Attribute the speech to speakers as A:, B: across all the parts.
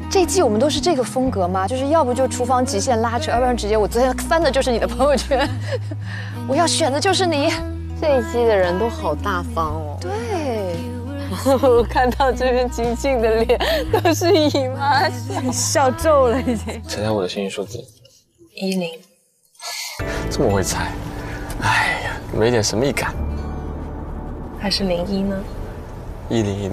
A: 这一季我们都是这个风格吗？就是要不就厨房极限拉扯，要不然直接我昨天翻的就是你的朋友圈，我要选的就是你。
B: 这一季的人都好大方哦。
A: 对，
B: 我看到这边金靖的脸都是姨妈笑，笑皱了已经。
C: 猜猜我的幸运数字
B: 10。
C: 这么会猜，哎呀，没点神秘感。
B: 还是01呢
C: 10100101，0101010101010101，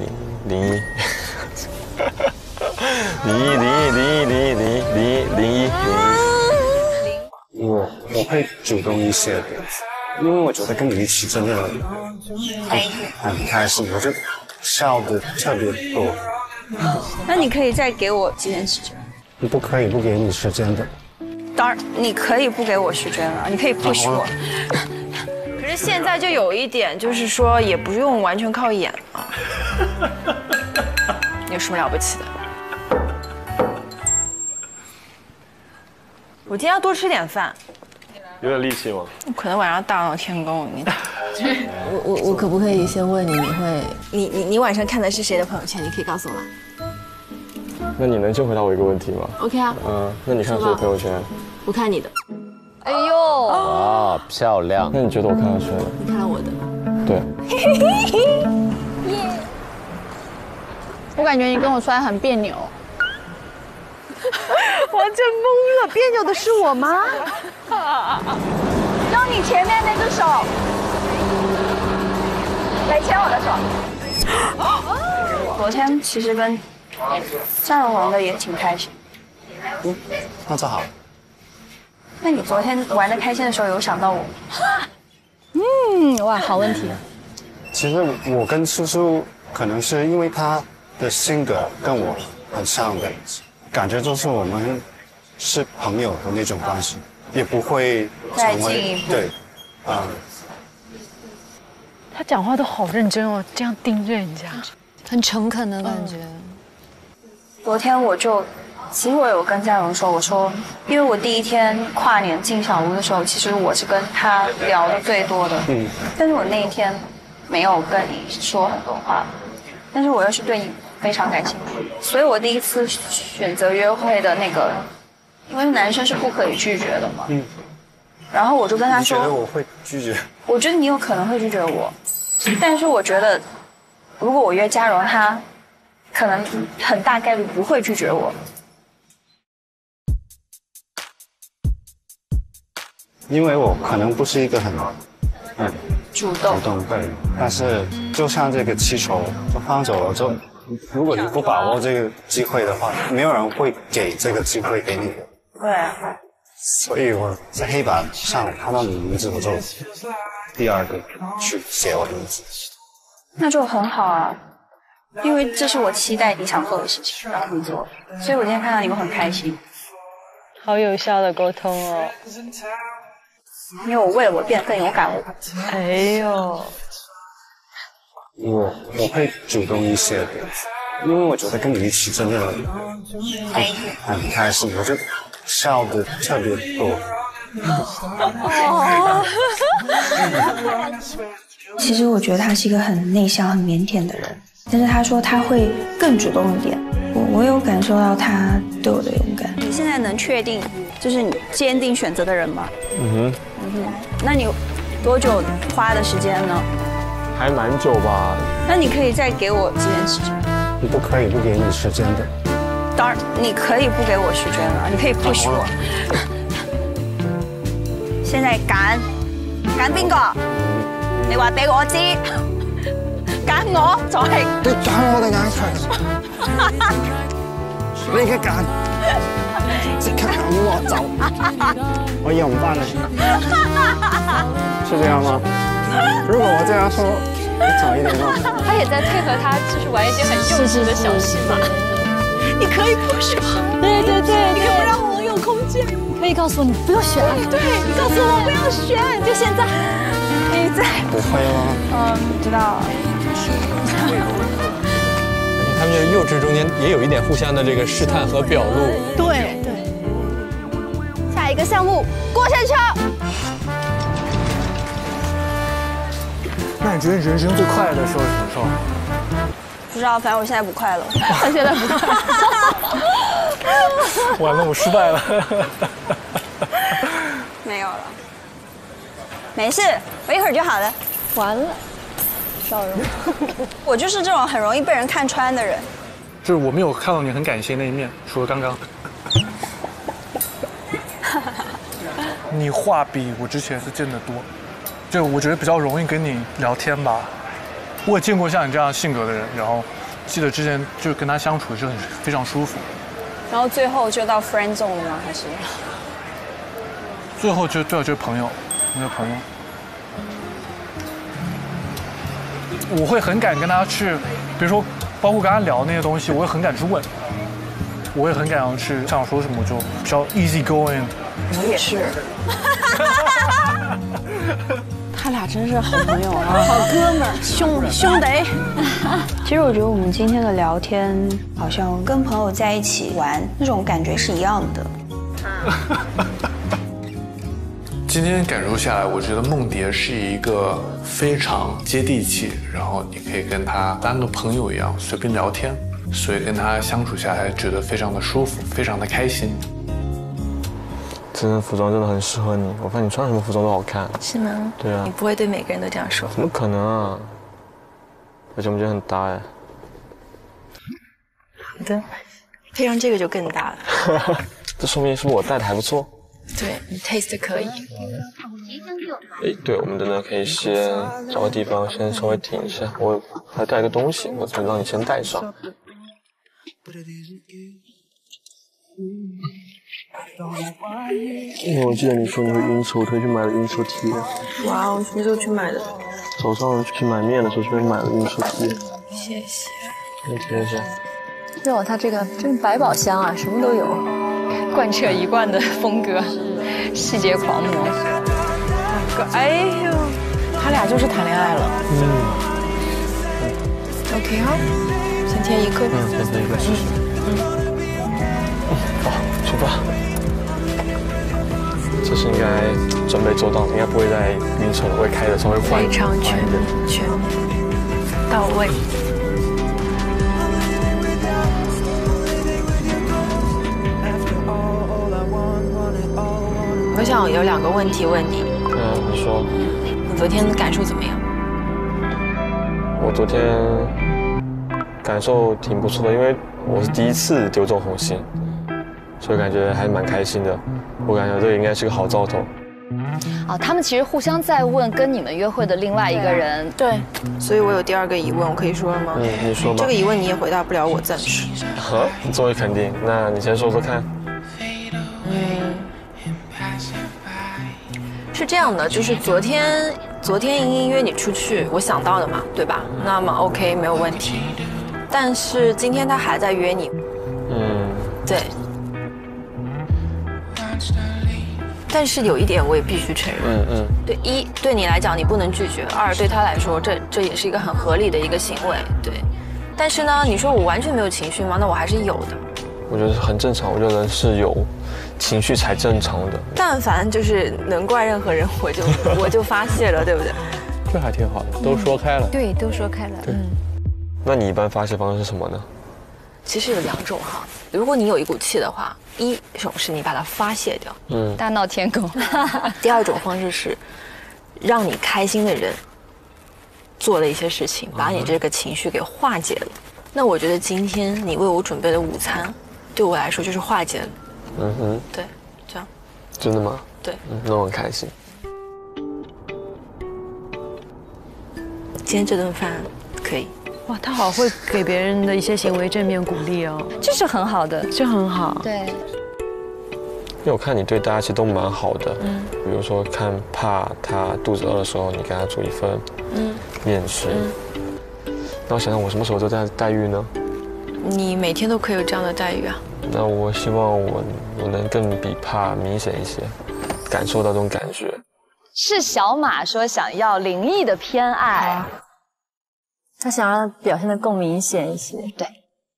D: 我会主动一些的，因为我觉得跟你一起真的很开心，我就笑的特别多。
E: 那你可以再给我几天时间？
D: 你不可以不给你时间的。
E: 当然，你可以不给我时间了，你可以不许我。可是现在就有一点，就是说也不用完全靠演了。有什么了不起的？我今天要多吃点饭。
C: 有点力气吗？
E: 可能晚上大闹天宫，你。
B: 我可不可以先问你，你会
E: 你晚上看的是谁的朋友圈？你可以告诉我吗？
C: 那你能就回答我一个问题吗
B: ？OK 啊。
C: 那你看谁的朋友圈？
B: 我看你的。
A: 哎呦，
F: 哇，漂亮！
C: 那你觉得我看到谁了？
B: 你看到我的。
C: 对。
G: 我感觉你跟我出来很别扭。
E: 完全懵了，别扭的是我吗？
G: 用你前面那只手来牵我的手。
E: 昨天其实跟张荣玩的也挺开心。
D: 那就好。
E: 那你昨天玩的开心的时候，有想到我吗？
G: 哇，好问题。
D: 其实我跟叔叔可能是因为他的性格跟我很像的，感觉就是我们是朋友的那种关系，也不会
E: 再进一步。
D: 对，
G: 他讲话都好认真哦，这样盯着人家，
A: 很诚恳的感觉。
E: 昨天其实我有跟嘉荣说，我说，因为我第一天跨年进小屋的时候，其实我是跟他聊的最多的，但是我那一天没有跟你说很多话，但是我又是对你非常感兴趣，所以我第一次选择约会的那个，因为男生是不可以拒绝的嘛，然后我就跟他说，
D: 你觉得我会拒绝？
E: 我觉得你有可能会拒绝我，但是我觉得如果我约嘉荣，他可能很大概率不会拒绝我。
D: 因为我可能不是一个很
E: 主动
D: 对，但是就像这个气球就放走了之后，如果你不把握这个机会的话，没有人会给这个机会给你的。
E: 对。
D: 所以我在黑板上看到你的名字，我就第二个去写我的名字。
E: 那就很好啊，因为这是我期待你想做的事情，然后你做，所以我今天看到你会很开心。
B: 好有效的沟通哦。
E: 因为我为了我变得更有感悟。
B: 哎呦，
D: 我会主动一些的，因为我觉得跟你一起真的很开心，我就笑的特别多。
E: 其实我觉得他是一个很内向、很腼腆的人，但是他说他会更主动一点，我有感受到他对我的勇敢。你现在能确定就是你坚定选择的人吗？那你多久花的时间呢？
C: 还蛮久吧。
E: 那你可以再给我几天时间？
D: 你不可以不给你时间的。
E: 当然，你可以不给我时间了，你可以不许我。現在揀邊個？你話俾我知，揀我就係。
D: 你揀我哋眼場，你而家揀，即刻揀我走，我以後唔翻嚟，是這樣嗎？如果我這樣說，早一點咯。
A: 他也在配合他，就是玩一些很幼稚的小戲嘛。
E: 你可以不许我，
G: 对对对，
E: 你可以不让我有空间。
G: 可以告诉我你不要选，
E: 对，你告诉我不要选，就现在。你在？
D: 不會嗎？
E: 知道。
H: 他们这个幼稚中间也有一点互相的这个试探和表露。
G: 对对。
E: 下一个项目过山车。
D: 那你觉得人生最快樂的時候是什麼時候？
E: 不知道，反正我現在不快樂。
G: 他现在不快。
H: 完了，我失败了。
E: 没有了，没事，我一会儿就好了。
A: 完了，笑容。
E: 我就是这种很容易被人看穿的人。
H: 就是我没有看到你很感性那一面，除了刚刚。你话比我之前是见得多，就我觉得比较容易跟你聊天吧。我也见过像你这样性格的人，然后记得之前就跟他相处是非常舒服。
E: 然后最后就到 friend zone 了吗？还是？
H: 最后就是朋友，我的朋友。我会很敢跟他去，比如说，包括跟他聊那些东西，我会很敢去问，我也很敢要去想说什么就比较 easy going。
B: 我也是。他俩真是好朋友啊，好哥们儿，兄弟。
E: 其实我觉得我们今天的聊天好像跟朋友在一起玩那种感觉是一样的。
I: 今天感受下来，我觉得梦蝶是一个非常接地气，然后你可以跟他当个朋友一样随便聊天，所以跟他相处下来觉得非常的舒服，非常的开心。
C: 这身服装真的很适合你，我发现你穿什么服装都好看。
E: 是吗？
C: 对啊。
E: 你不会对每个人都这样说？
C: 怎么可能啊？而且我们觉得很搭哎。
E: 好的，配上这个就更搭了。
C: 这说明是不是我戴的还不错？
E: 对，你 taste 可以。
C: 哎，对，我们真的可以先找个地方先稍微停一下。我还带个东西，我就让你先带上。因为我记得你说你会晕车，我特意去买了晕车贴。
E: 哇，我什么时候去买的？
C: 早上去买面的时候顺便买了晕车贴。
E: 谢谢。
C: 你贴一下。
A: 哟，它这个真百宝箱啊，什么都有，贯彻一贯的风格，细节狂魔。
B: 哎呦，他俩就是谈恋爱了。OK 哈，先贴一个。
C: 先贴一个试试。好，出发。这是应该准备周到，应该不会再晕车了，会开的稍微快一点。
E: 非常全面到位。
B: 我想有2个问题问你。
C: 你说。
B: 你昨天感受怎么样？
C: 我昨天感受挺不错的，因为我是第一次丢中红心，所以感觉还蛮开心的。我感觉这应该是个好兆头。
A: 他们其实互相在问跟你们约会的另外一个人。
B: 对，所以我有第2个疑问，我可以说了吗？
C: 你说吧。
B: 这个疑问你也回答不了，我暂时。
C: 你这么肯定，那你先说说看。
B: 是这样的，就是昨天莹莹约你出去，我想到的嘛，对吧？那么 OK 没有问题。但是今天他还在约你。对。但是有一点我也必须承认，对，一对你来讲你不能拒绝，2对他来说这也是一个很合理的一个行为，对。但是呢，你说我完全没有情绪吗？那我还是有的。
C: 我觉得很正常，我觉得人是有情绪才正常的。
B: 但凡就是能怪任何人，我就发泄了，对不对？
H: 这还挺好的，都说开了。
A: 对，都说开了。
C: 那你一般发泄方式是什么呢？
B: 其实有2种哈，如果你有一股气的话，一种是你把它发泄掉，
A: 大闹天宫。
B: 第2种方式是让你开心的人做了一些事情，把你这个情绪给化解了。那我觉得今天你为我准备的午餐，对我来说就是化解了。对，这样。
C: 真的吗？
B: 对。
C: 那我很开心。
B: 今天这顿饭可以。
J: 哇，他好会给别人的一些行为正面鼓励哦，
A: 这是很好的，
J: 这很好。
A: 对，
C: 因为我看你对大家其实都蛮好的，比如说怕他肚子饿的时候，你给他煮一份面吃。那我想想，我什么时候都这样待遇呢？
B: 你每天都可以有这样的待遇啊。
C: 那我希望我能更比怕明显一些，感受到这种感觉。
A: 是小马说想要灵异的偏爱。
J: 他想让他表现得更明显一些。
A: 对，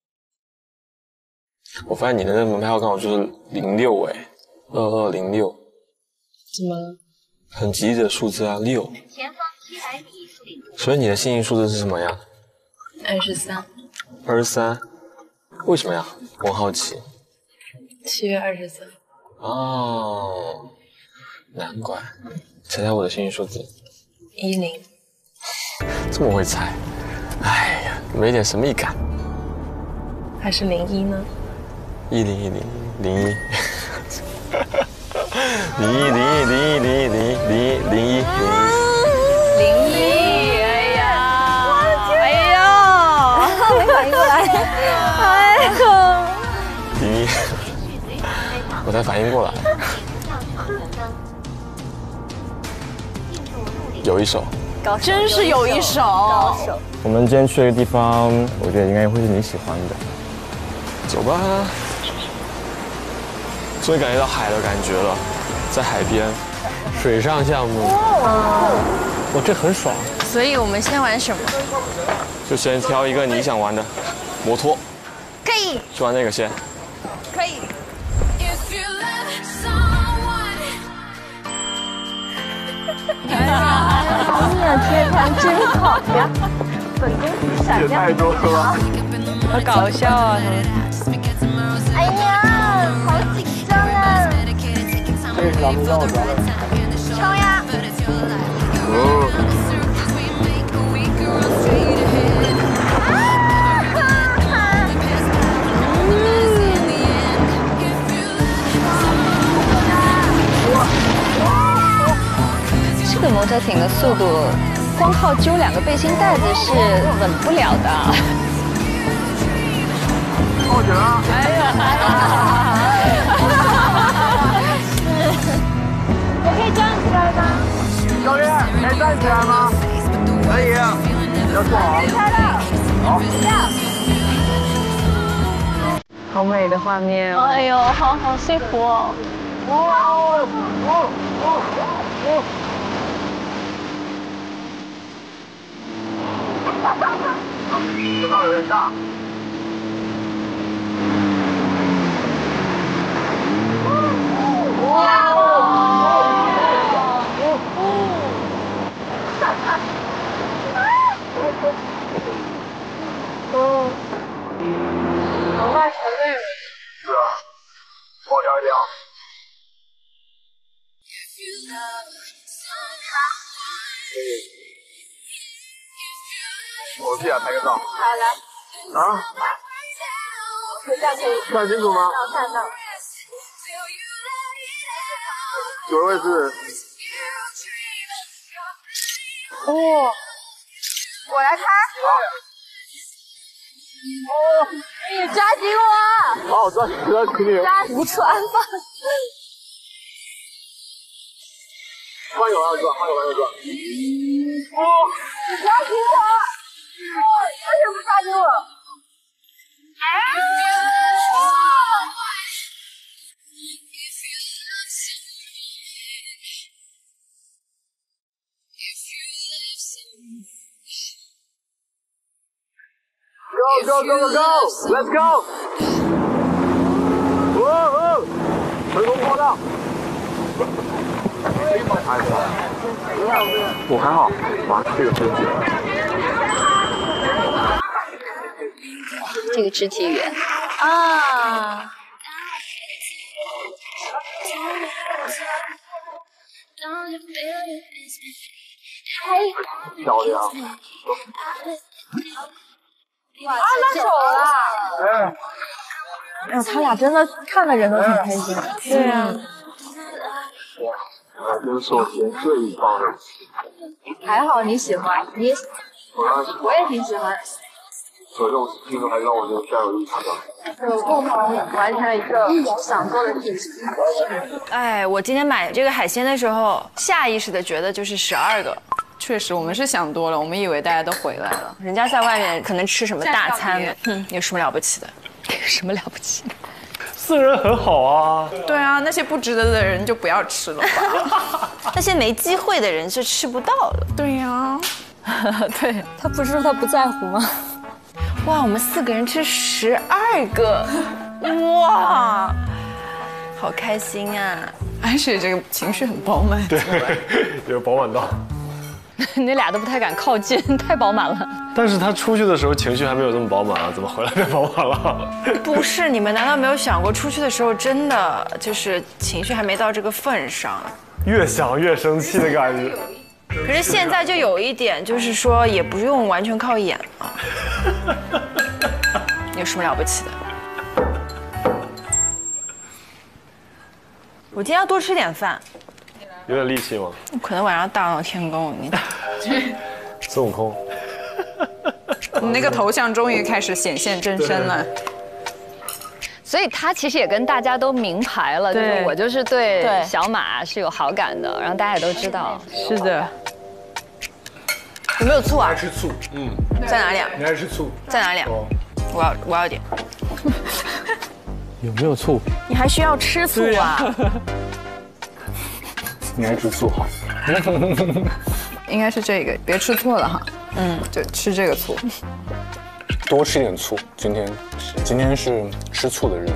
C: 我发现你的那个门票刚好就是06哎，2206。
J: 怎么了？
C: 很吉利的数字啊，6。前方700米树林。所以你的幸运数字是什么呀
B: 23。
C: 23，为什么呀？我好奇。
B: 7月23。
C: 哦，难怪。猜猜我的幸运数字
B: 10。
C: 这么会猜，哎呀，没点神秘感。
B: 还是01呢
C: ？101001。
E: 没反应过来，哎呦
C: 01，我才反应过来，有一首，
A: 真是有一手。
K: 我们今天去的一个地方，我觉得应该会是你喜欢的。
C: 走吧。终于感觉到海的感觉了，在海边，水上项目，
K: 我这很爽。
A: 所以我们先玩什么？
C: 就先挑一个你想玩的，摩托。
A: 可以。
C: 去玩那个先。
A: 可以。
E: 你的天盘真好呀！本宫闪亮。
C: 太多了吧？
A: 好搞笑啊！
E: 哎呀，好紧张啊！
K: 这是咱们绕的。
E: 冲呀！
A: 这个摩托艇的速度，光靠揪2个背心带子是稳不了的。
K: 报警啊！
E: 哎呀！我可以站起来吗？
K: 教练，能站起来吗？可以，要坐好。
E: 开了。好。
A: 好美的画面哦！
E: 哎呦，好幸福哦！
K: 这道有点大。
E: 好慢，好累。
K: 是啊，多聊一聊。我记得拍个照。
E: 好来。
K: 啊？看清楚吗？
E: 看到。
K: 有位置。
E: 哦，我来开。哦，你抓紧我！
K: 好，抓紧你。
E: 抓不住安放。
K: 换有要抓，换有要抓。
E: 哦，你抓紧我！为什么不抓紧我？
K: Go, let's go! 成功报道。我还好，哇，这个分解。
A: 这个肢体语言
E: 啊。
K: 漂亮。
E: 哇，牵手了！
J: 哎，他俩真的看的人都很开心。
E: 对啊。
K: 还真是我前最棒的。
J: 还好你喜欢，我也挺喜欢。
K: 可这种事情还让我觉得非常有意思的。
J: 有共同完成了一个想做的事情。
A: 哎，我今天买这个海鲜的时候，下意识的觉得就是12个。
L: 确实，我们是想多了，我们以为大家都回来了。
A: 人家在外面可能吃什么大餐，有什么了不起的？有什么了不起的
K: ？4人很好啊。
L: 对啊，那些不值得的人就不要吃了吧。
A: 那些没机会的人是吃不到的。
L: 对呀，
J: 对，他不是说他不在乎吗？
A: 哇，我们4个人吃12个，哇，好开心啊！
L: 而且这个情绪很饱满。
K: 对，有饱满到。
A: 那俩都不太敢靠近，太饱满了。
C: 但是他出去的时候情绪还没有这么饱满啊，怎么回来变饱满了？
B: 不是，你们难道没有想过，出去的时候真的就是情绪还没到这个份上？
C: 越想越生气的感觉。
B: 可是现在就有一点，就是说也不用完全靠演了。有什么了不起的？我今天要多吃点饭。
C: 有点力气吗？
B: 可能晚上大闹天宫，你。
C: 孙悟空。
L: 你那个头像终于开始显现真身了。
A: 所以他其实也跟大家都明牌了，就是我就是对小马是有好感的，然后大家也都知道。
B: 是的。有没有醋啊？
H: 爱吃醋。
B: 在哪里啊？
H: 你爱吃醋？
B: 在哪里啊？我要点。
F: 有没有醋？
B: 你还需要吃醋啊？
H: 你爱吃醋好。
L: 应该是这个，别吃错了哈。就吃这个醋。
H: 多吃点醋，今天是吃醋的日子。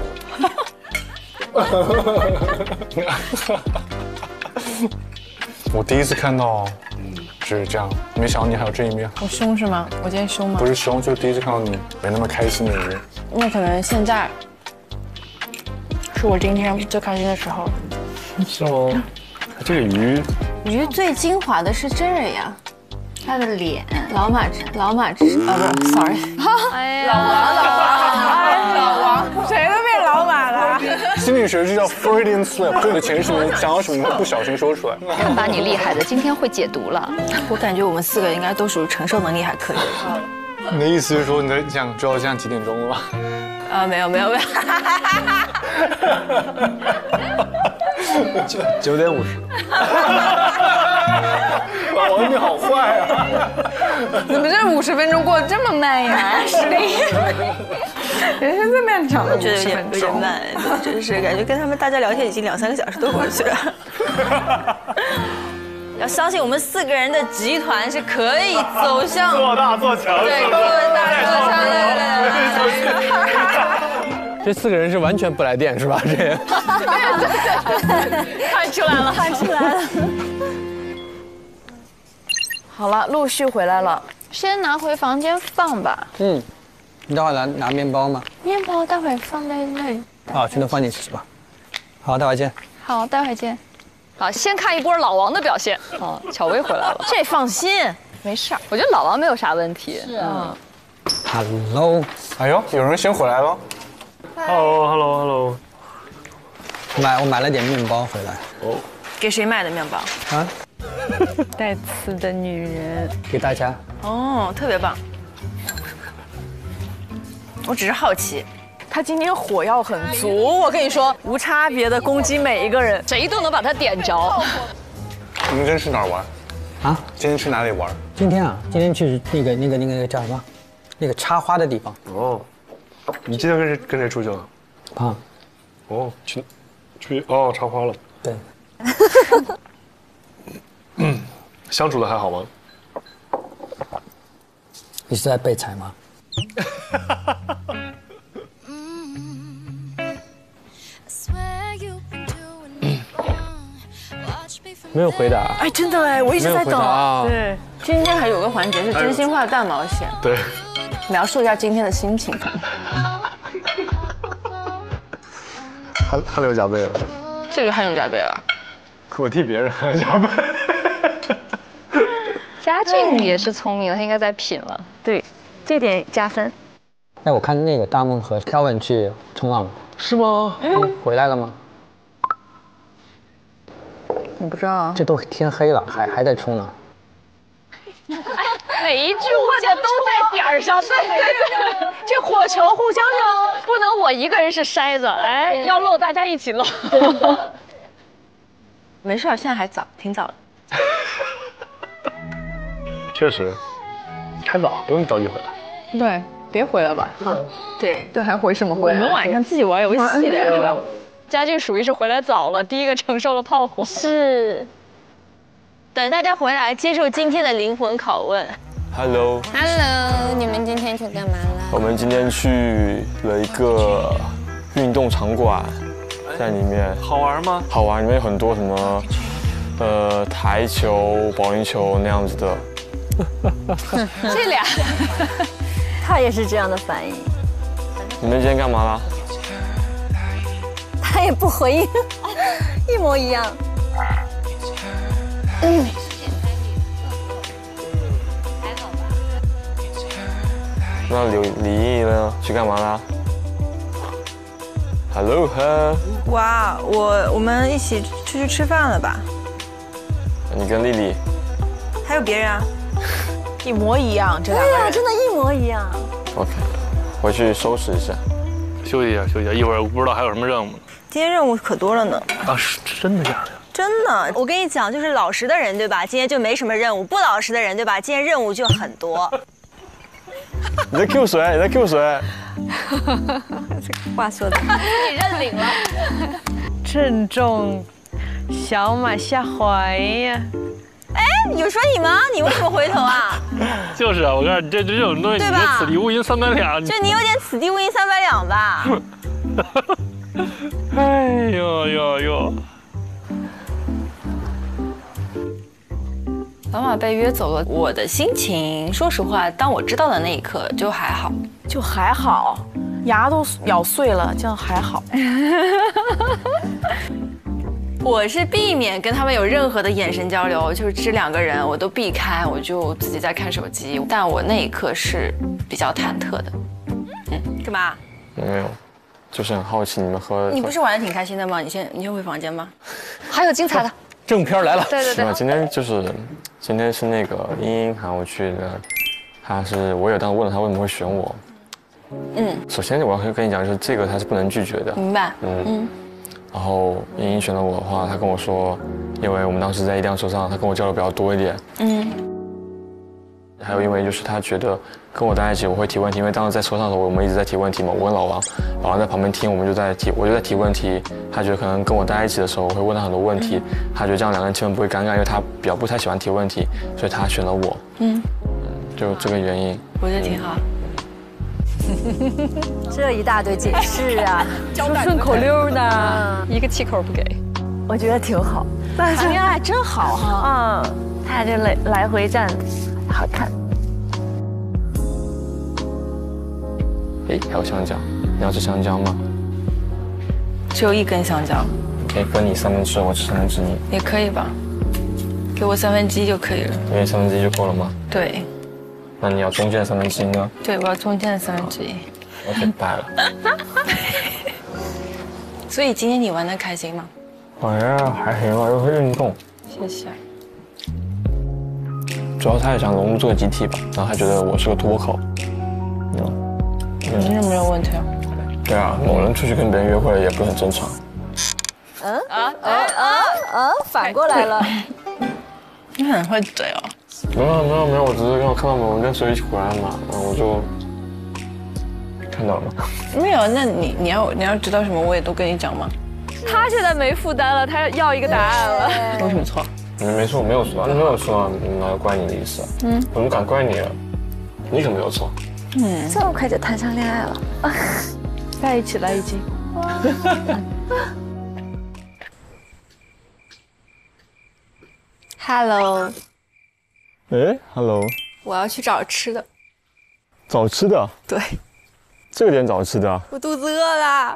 H: 我第一次看到，是这样，没想到你还有这一面。
B: 我凶是吗？我今天凶吗？
H: 不是凶，就第一次看到你没那么开心的一面。
B: 那可能现在是我今天最开心的时候。
C: 是吗？这个鱼
B: 最精华的是这呀。他的脸，老马不是 ，sorry，
A: 哎
B: 老王，谁都变老马了。
H: 心理学是叫 Freudian slip， 对的情绪想要什么不小心说出来。
A: 把你厉害的，今天会解读了。
B: 我感觉我们4个应该都属于承受能力还可以。
H: 你的意思是说你在讲知道现在几点钟了吗？
B: 没有。
C: 9点50。
H: 老王你好坏啊！
L: 怎么这50分钟过得这么慢呀？实力，人生最漫长的50分钟，
B: 有点慢，真是感觉跟他们大家聊天已经2、3个小时都过去了。要相信我们4个人的集团是可以走向
C: 做大做强，
B: 对，做大做强的。
F: 这4个人是完全不来电是吧？这
A: 看出来了。
B: 好了，陆续回来了，
G: 先拿回房间放吧。
F: 你待会儿拿面包吗？
G: 面包待会放在那里。
F: 好，全都放进去是吧？好，待会儿见。
G: 好，待会见。
A: 好，先看一波老王的表现。巧薇回来了，
B: 这放心，
A: 没事儿。我觉得老王没有啥问题。
G: 是啊。
F: Hello。
H: 哎呦，有人先回来了。
C: Hello。
F: 我买了点面包回来。
B: 给谁买的面包？
F: 啊？
G: 带刺的女人。
F: 给大家。
B: 特别棒。我只是好奇，他今天火药很足，我跟你说，无差别的攻击每一个人，
A: 谁都能把他点着。
H: 你们今天去哪儿玩？
F: 啊？
H: 今天去哪里玩？
F: 今天去那个叫什么？那个插花的地方。
C: 你今天跟谁出去了？
F: 啊。
C: 去插花了。
F: 对。
C: 相处的还好吗？
F: 你是在备采吗？没有回答。
B: 哎，真的哎，我一直在等。
F: 对，
B: 今天还有个环节是真心话大冒险。
C: 对。
B: 描述一下今天的心情。
C: 汗流浃背了。
B: 这个汗流浃背了。
C: 我替别人汗流浃背。
A: 嘉靖也是聪明的，他应该在品了。
B: 对，这点加分。
F: 哎，我看那个大梦和肖文去冲浪了。
C: 是吗？
F: 回来了吗？
L: 我不知道啊。
F: 这都天黑了，还在冲呢。
A: 每一句话都在点儿上，对，这火球互相扔，不能我一个人是筛子，哎，要漏大家一起漏。
B: 没事，现在还早，挺早的。
C: 确实，还早，不用着急回来。
L: 对，别回来吧。
B: 对，
L: 还回什么回？
B: 我们晚上自己玩游戏的是吧？
A: 嘉靖属于是回来早了，第一个承受了炮火。
B: 是。等大家回来，接受今天的灵魂拷问。
C: Hello，
G: 你们今天去干嘛了？
C: 我们今天去了一个运动场馆，在里面
M: 好玩吗？
C: 好玩，里面有很多什么台球、保龄球那样子的
A: 这俩，
M: 他也是这样的反应。
C: 你们今天干嘛了？
M: 他也不回应，一模一样。
C: 那李毅呢？去干嘛啦 ？Hello，
L: 哇，我们一起出去吃饭了吧？
C: 你跟丽丽？
L: 还有别人啊？
A: 一模一样，这两个人。
M: 对呀，真的，一模一样。
C: OK， 回去收拾一下，
N: 休息一下，休息一下，一会儿不知道还有什么任务呢。
L: 今天任务可多了呢。
N: 啊，是真的假的呀？
L: 真的，我跟你讲，就是老实的人，对吧？今天就没什么任务；不老实的人，对吧？今天任务就很多。
C: 你在 Q 谁？你在 Q 谁？
L: 这个话说的，
A: 你认领了。郑重，小马下怀呀。
L: 哎，有说你吗？你为什么回头啊？
N: 就是啊，我告诉你，这种东西，你这此地无银三百两。
L: 就你有点此地无银三百两吧。
N: 哎呦呦呦！
B: 老马被约走了，我的心情，说实话，当我知道的那一刻就还好，
A: 就还好，牙都咬碎了，这样还好。
B: 我是避免跟他们有任何的眼神交流，就是这两个人我都避开，我就自己在看手机。但我那一刻是比较忐忑的。
L: 干嘛？
C: 没有，就是很好奇你们和
B: 你不是玩的挺开心的吗？你先回房间吧。
A: 还有精彩的。
F: 正片来了。
A: 对对对。
C: 今天是那个茵茵喊我去的，我有当时问了他为什么会选我。首先我要跟你讲，就是这个他是不能拒绝的。
B: 明白。
C: 然后茵茵选了我的话，他跟我说，因为我们当时在一辆车上，他跟我交流比较多一点。还有因为就是他觉得跟我在一起我会提问题，因为当时在车上的时候我们一直在提问题嘛，我跟老王在旁边听，我就在提问题。他觉得可能跟我在一起的时候我会问他很多问题，他觉得这样两个人气氛不会尴尬，因为他比较不太喜欢提问题，所以他选了我。就这个原因。
B: 我觉得挺好。
M: 这一大堆解释啊，
A: 说顺口溜的，一个气口不给，
M: 我觉得挺好。
A: 谈恋爱真好哈。他俩这来回站，好看。
C: 哎，还有香蕉，你要吃香蕉吗？
B: 只有一根香蕉。
C: 可以分你1/3，我吃1/3。
B: 也可以吧，给我1/3就可以了。
C: 因为1/3就够了吗？
B: 对。
C: 那你要中间1/3呢？
B: 对，我要中间1/3。
C: 我给败了。
B: 所以今天你玩得开心吗？
C: 哎呀，还行吧，又会运动。
B: 谢谢。
C: 主要他也想融入这个集体吧，然后他觉得我是个突破口。
B: 那没有问题啊。
C: 对啊，某人出去跟别人约会也不是很正常。
M: 反过来了。
B: 你很会嘴哦。
C: 没有，我只是刚好看到某人跟谁一起回来嘛，然后我就看到了。
B: 没有，那你要知道什么，我也都跟你讲吗？
A: 他现在没负担了，他要一个答案了。
B: 有什么错？
C: 没错，没有错，没有错，哪有怪你的意思啊？我怎么敢怪你啊？你可没有错。
M: 这么快就谈上恋爱了，
A: 在一起了已经。
L: Hello。
C: 哎 ，Hello。
L: 我要去找吃的。
C: 找吃的？
L: 对。
C: 这个点找吃的啊？
L: 我肚子饿了。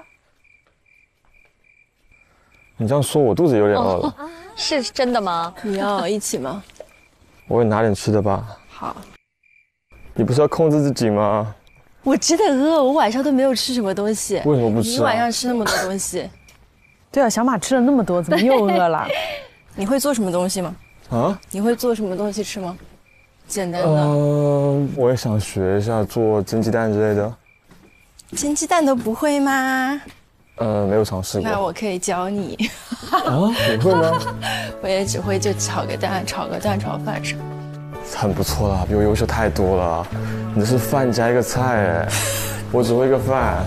C: 你这样说，我肚子有点饿了。
A: 是真的吗？
L: 你要一起吗？
C: 我也拿点吃的吧。
L: 好。
C: 你不是要控制自己吗？
L: 我真的饿，我晚上都没有吃什么东西。
C: 为什么不吃啊？
L: 你晚上吃那么多东西。
A: 对啊，小马吃了那么多，怎么又饿了？
L: 你会做什么东西吗？
C: 啊？
L: 你会做什么东西吃吗？简单的。
C: 我也想学一下做蒸鸡蛋之类的。
L: 蒸鸡蛋都不会吗？
C: 没有尝试过。
L: 那我可以教你。
C: 啊？你会吗？
L: 我也只会就炒个蛋炒饭什么。
C: 很不错啦，比我优秀太多了。你这是饭加一个菜哎，我只会一个饭。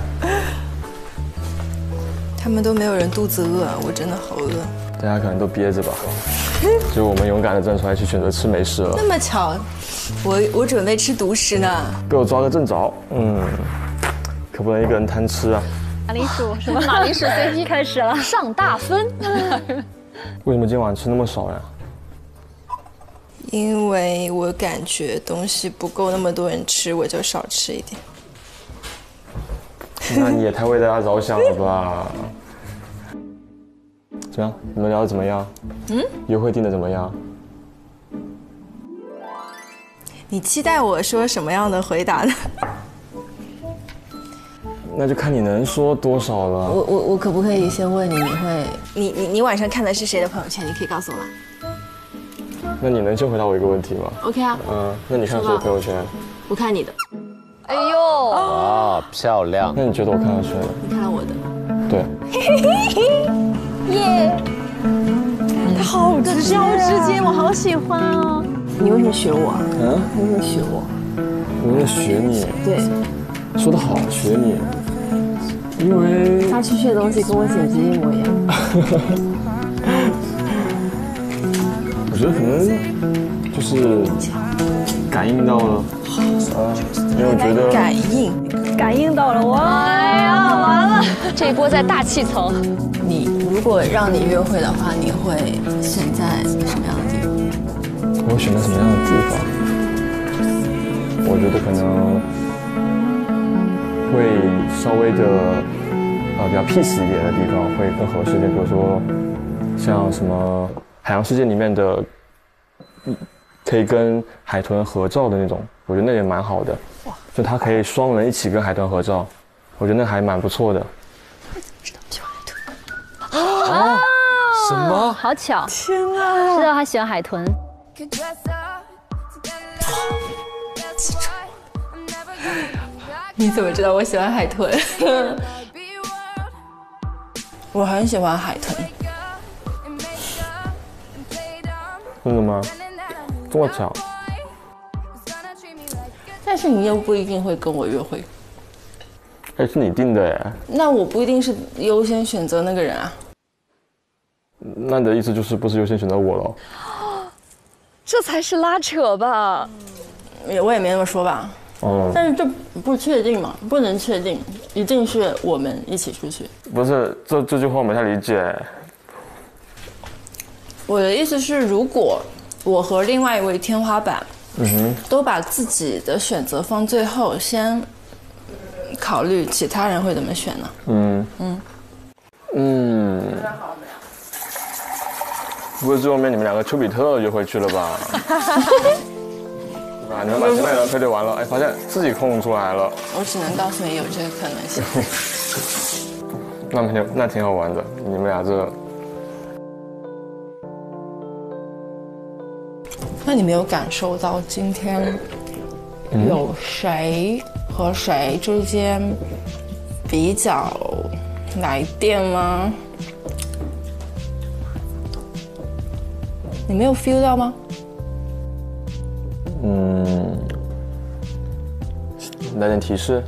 L: 他们都没有人肚子饿，我真的好饿。
C: 大家可能都憋着吧，就我们勇敢的站出来去选择吃美食了。
L: 那么巧，我准备吃独食呢。
C: 被我抓个正着，可不能一个人贪吃啊。
A: 马铃薯什么？马铃薯 CP 开始了，上大分。
C: 为什么今晚吃那么少呀？
O: 因为我感觉东西不够那么多人吃，我就少吃一点。
C: 那你也太为大家着想了吧？怎么样？你们聊得怎么样？约会定的怎么样？
O: 你期待我说什么样的回答呢？
C: 那就看你能说多少了。
O: 我可不可以先问你，你晚上看的是谁的朋友圈？你可以告诉我吗？
C: 那你能先回答我一个问题吗
O: ？OK 啊。
C: 那你看谁的朋友圈？
O: 我看你的。
A: 哎呦，
P: 哇，漂亮。
C: 那你觉得我看了谁呢？
O: 你看了我的。
C: 对。
O: 耶！他好直接，我好喜欢哦。你为什么学我？你为什么学我？
C: 我在学你。
O: 对。
C: 说得好，学你。因为
O: 他去学的东西跟我简直一模一样。
C: 我觉得可能就是感应到了，因为我觉得
O: 感应到了我。
A: 哎呀，完了，这一锅在大气层。
O: 你如果让你约会的话，你会选在什么样的地方？
C: 我会选在什么样的地方？我觉得可能会稍微的比较 peace 一点的地方会更合适一点，比如说像什么海洋世界里面的可以跟海豚合照的那种，我觉得那也蛮好的。就它可以双人一起跟海豚合照，我觉得那还蛮不错的。
A: 啊！
C: 什么？
A: 好巧！
O: 天啊！
A: 知道他喜欢海豚。
O: 你怎么知道我喜欢海豚？我很喜欢海豚。
C: 真的吗？这么巧？
O: 但是你又不一定会跟我约会。
C: 哎，是你定的哎。
O: 那我不一定是优先选择那个人啊。
C: 那你的意思就是不是优先选择我了？
A: 这才是拉扯吧？
O: 我也没那么说吧。但是这不确定嘛，不能确定，一定是我们一起出去。
C: 不是，这句话我没太理解。
O: 我的意思是，如果我和另外一位天花板，都把自己的选择放最后，先考虑其他人会怎么选呢？
C: 不会最后面你们两个丘比特约会去了吧？啊！你们把前面人配对完了，哎，发现自己空出来了。
O: 我只能告诉你有这个可能性。
C: 那挺好玩的，你们俩这。
O: 那你没有感受到今天有谁和谁之间比较来电吗？你没有 feel 到吗？
C: 来点提示。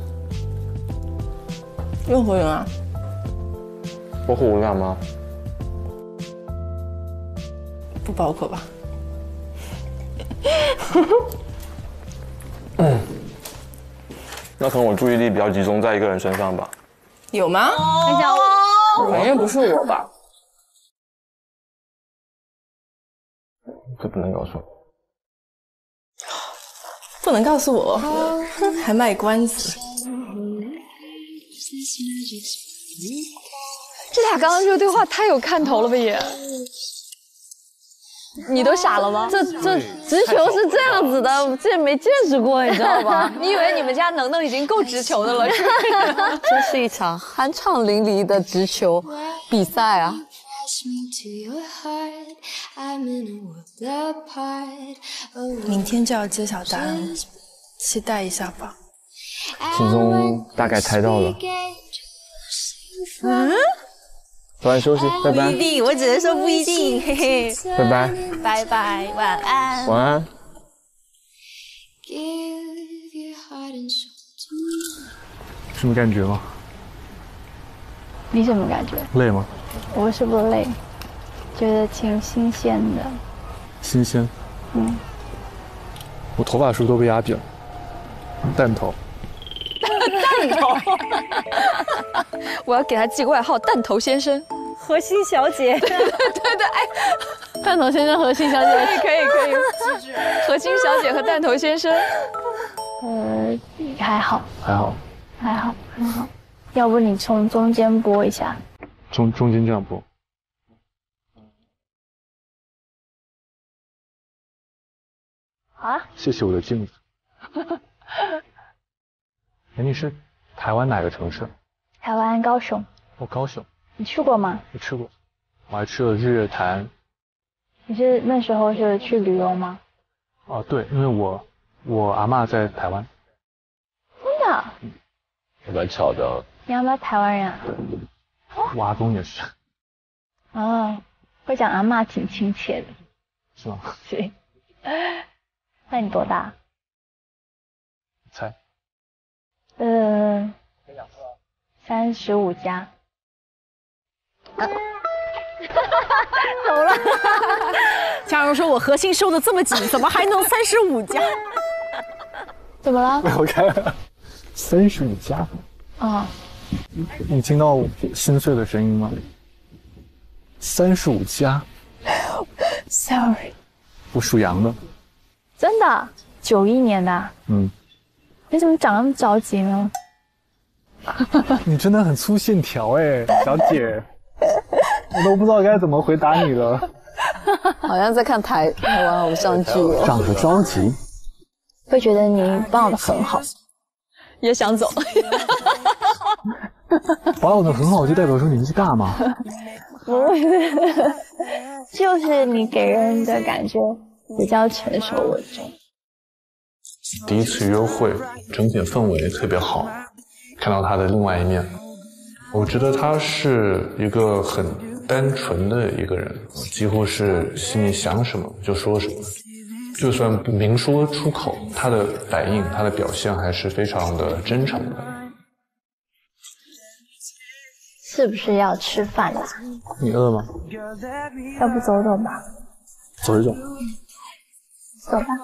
O: 任何人啊？
C: 包括我俩吗？
O: 不包括吧。
C: 那可能我注意力比较集中在一个人身上吧。
O: 有吗？
A: 看一下，
O: 反正不是我吧？
C: 这不能告诉我。
O: 不能告诉我，还卖关子。
A: 这俩刚刚这个对话太有看头了吧也？你都傻了吗？
G: 这直球是这样子的，这没见识过，你知道吧？
A: 你以为你们家能已经够直球的了，是不是？
G: 这是一场酣畅淋漓的直球比赛啊！
O: 明天就要揭晓答案了，期待一下吧。
C: 心中大概猜到了。早点休息，拜拜。
O: 不一定，我只能说不一定，嘿嘿。
C: 拜拜。
O: 拜拜，晚安。
C: 晚安。
H: 什么感觉吗？
J: 你什么感觉？
H: 累吗？
J: 我是不累，觉得挺新鲜的。
H: 新鲜。我头发是不是都被压扁了？蛋头。
A: 蛋头，我要给他寄个外号“蛋头先生”。
G: 核心小姐。
A: 对，哎， 蛋头先生和信小姐，
L: 可以，
A: 和信小姐和蛋头先生。
E: 还好，
C: 还好，
E: 还好。要不你从中间拨一下，
C: 中间这样拨。
E: 好啊。
C: 谢谢我的镜子。哎，你是台湾哪个城市？
E: 台湾高雄。
C: 哦，高雄。
E: 你去过吗？
C: 我去过，我还去了日月潭。
E: 你是那时候是去旅游吗？
C: 哦，对，因为我阿嬷在台湾。
E: 真的？
C: 也蛮巧的。
E: 你阿嬷台湾人啊？
C: 我阿公也是。
E: 哦，会讲阿嬷挺亲切的。
C: 是吗？
E: 对。那你多大？
C: 猜。
E: 35加。
A: 走了。嘉荣说：“我核心收的这么紧，怎么还能35加？”
E: 怎么了？
C: 我看35加。
E: 啊。
C: 你听到心碎的声音吗？35加。
E: Sorry。
C: 我属羊的。
E: 真的？91年的。
C: 嗯。
E: 你怎么长那么着急呢？
C: 你真的很粗线条哎，小姐，我都不知道该怎么回答你了。
G: 好像在看台湾偶像剧哦。
C: 长得着急。
E: 会觉得你抱得很好，
A: 也想走。
C: 抱得很好就代表说年纪大吗？
E: 不是，就是你给人的感觉比较成熟稳重。
I: 第一次约会，整体氛围特别好，看到他的另外一面，我觉得他是一个很单纯的一个人，几乎是心里想什么就说什么，就算不明说出口，他的反应、他的表现还是非常的真诚的。
E: 是不是要吃饭啦？
C: 你饿吗？
E: 要不走走吧？
C: 走一走。
E: 走吧。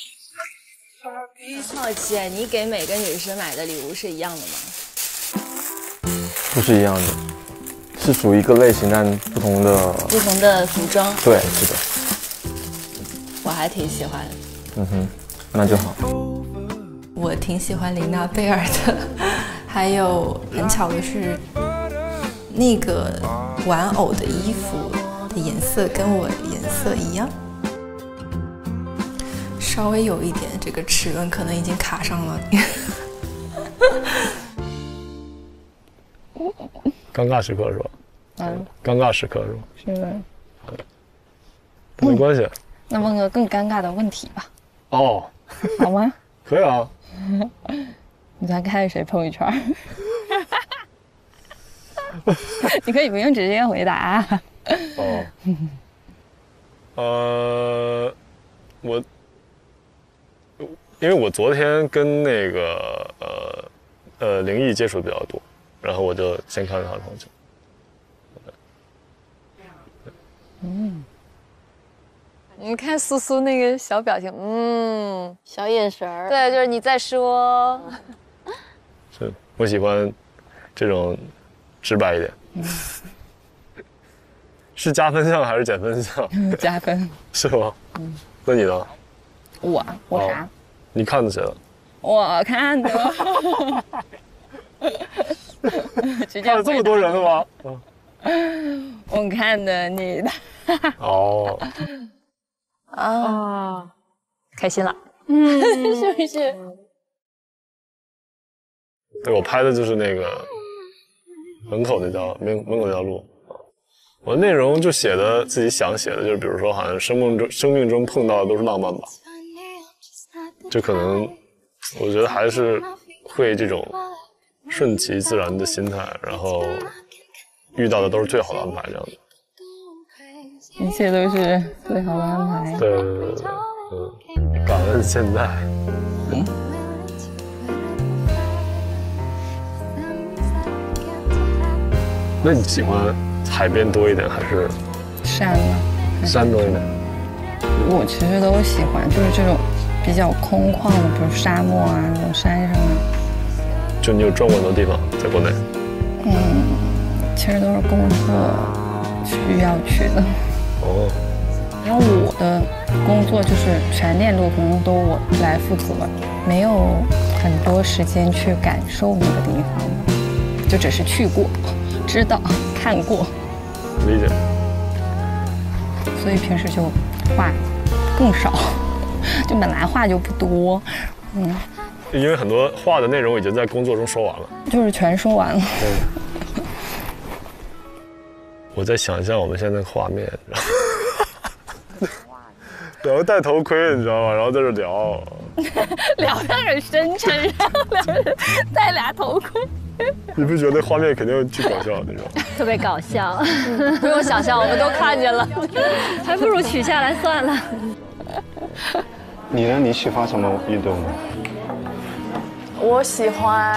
O: 好奇，你给每个女生买的礼物是一样的吗？
C: 不是一样的，是属于一个类型，但不同的
O: 服装。
C: 对，是的。
O: 我还挺喜欢的。
C: 嗯哼，那就好。
O: 我挺喜欢琳娜贝尔的，还有很巧的是，那个玩偶的衣服的颜色跟我颜色一样。稍微有一点，这个齿轮可能已经卡上了。
C: 尴尬时刻是吧？尴尬时刻是吧？
O: 是的。
C: 没关系。
O: 那问个更尴尬的问题吧。
C: 哦。
O: 好吗？
C: 可以啊。
O: 你昨天看谁朋友圈？你可以不用直接回答。
C: 哦。因为我昨天跟那个灵异接触的比较多，然后我就先看了他的朋友圈。
A: 你看苏苏那个小表情，
G: 小眼神儿。
A: 对，就是你在说。
C: 是，我喜欢这种直白一点。是加分项还是减分项？
O: 加分。
C: 是吗？那你呢？
O: 我啥？
C: 你看的谁了？
O: 我看的。
C: 看了这么多人了吗？
O: 我看的你的。
C: 哦。
A: 啊，开心了。
O: 是不是？
C: 对，我拍的就是那个门口那条路。我内容就写的自己想写的，就是比如说，好像生命中碰到的都是浪漫吧。就可能，我觉得还是会这种顺其自然的心态，然后遇到的都是最好的安排，这样子。
O: 一切都是最好的安排。
C: 对，感恩现在。那你喜欢海边多一点还是
O: 山呢？
C: 山多一点？
O: 我其实都喜欢，就是这种比较空旷的，比如沙漠啊，那种山上啊。
C: 就你有转过很多地方，在国内？
O: 其实都是工作需要去的。
C: 哦，
L: 因为我的工作就是全链路可能都我来负责，没有很多时间去感受那个地方，就只是去过、知道、看过。
C: 理解。
L: 所以平时就话更少，就本来话就不多，
N: 因为很多话的内容已经在工作中说完了，
L: 就是全说完了。
N: 我在想象我们现在的画面，然后戴头盔，你知道吗？然后在这聊，
A: 聊得很深沉，然后两个人戴俩头盔。
N: 你不觉得画面肯定巨搞笑那种？
A: 特别搞笑，不用想象，我们都看见了，还不如取下来算了。
D: 你呢？你喜欢什么运动呢？
L: 我喜欢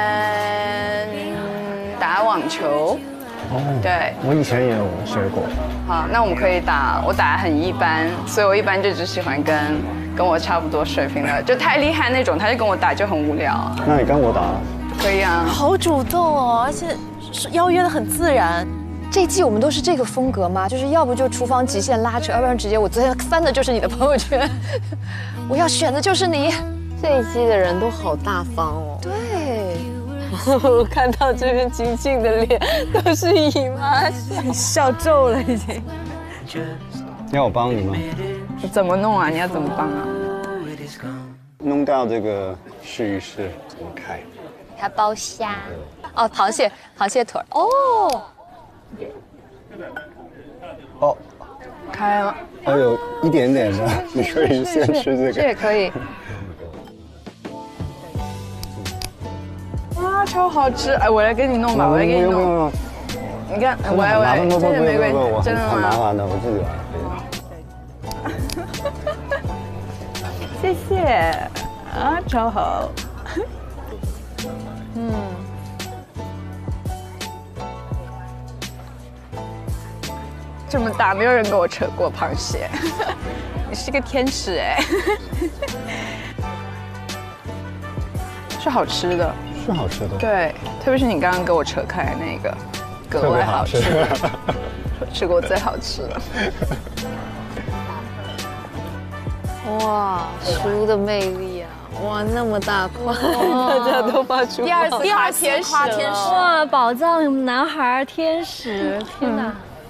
L: 打网球。对，
D: 我以前也有学过。
L: 好，那我们可以打，我打得很一般，所以我一般就只喜欢跟我差不多水平的，就太厉害那种，他就跟我打就很无聊。
D: 那你跟我打？
L: 可以啊。
B: 好主动哦，而且邀约的很自然。这一季我们都是这个风格吗？就是要不就厨房极限拉扯，要不然直接我昨天翻的就是你的朋友圈，我要选的就是你。
G: 这一季的人都好大方哦。
B: 对。
G: 我看到这边晴晴的脸都是姨妈笑皱了已经。
D: 要我帮你吗？
L: 怎么弄啊？你要怎么帮啊？
D: 弄掉这个试一试怎么开？
A: 它包虾。
B: 哦，螃蟹腿儿。哦。
D: 哦，
L: 开了。
D: 哦，有一点点的，你可以先吃这个。
L: 这也可以。哇，超好吃！哎，我来给你弄吧，我来给你弄。你看，我这个玫瑰真的吗？
D: 很麻烦的，我自己
L: 来。谢谢啊，超好。这么大，没有人跟我扯过螃蟹。你是个天使哎。是好吃的。
D: 是好吃的。
L: 对，特别是你刚刚给我扯开那个，格外好吃。吃过最好吃了。
G: 哇，食物的魅力啊！哇，那么大块，大家都发出
A: 第二次夸天使，哇，宝藏男孩天使，天哪！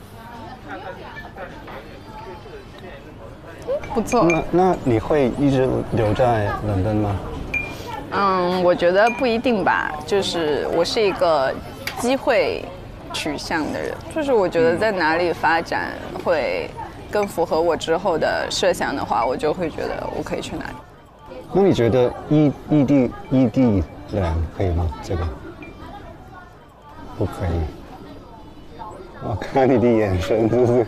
L: 不错。
D: 那你会一直留在伦敦吗？
L: 我觉得不一定吧，就是我是一个机会取向的人，就是我觉得在哪里发展会更符合我之后的设想的话，我就会觉得我可以去哪里。
D: 那你觉得异地恋可以吗？这个不可以。我看你的眼神就是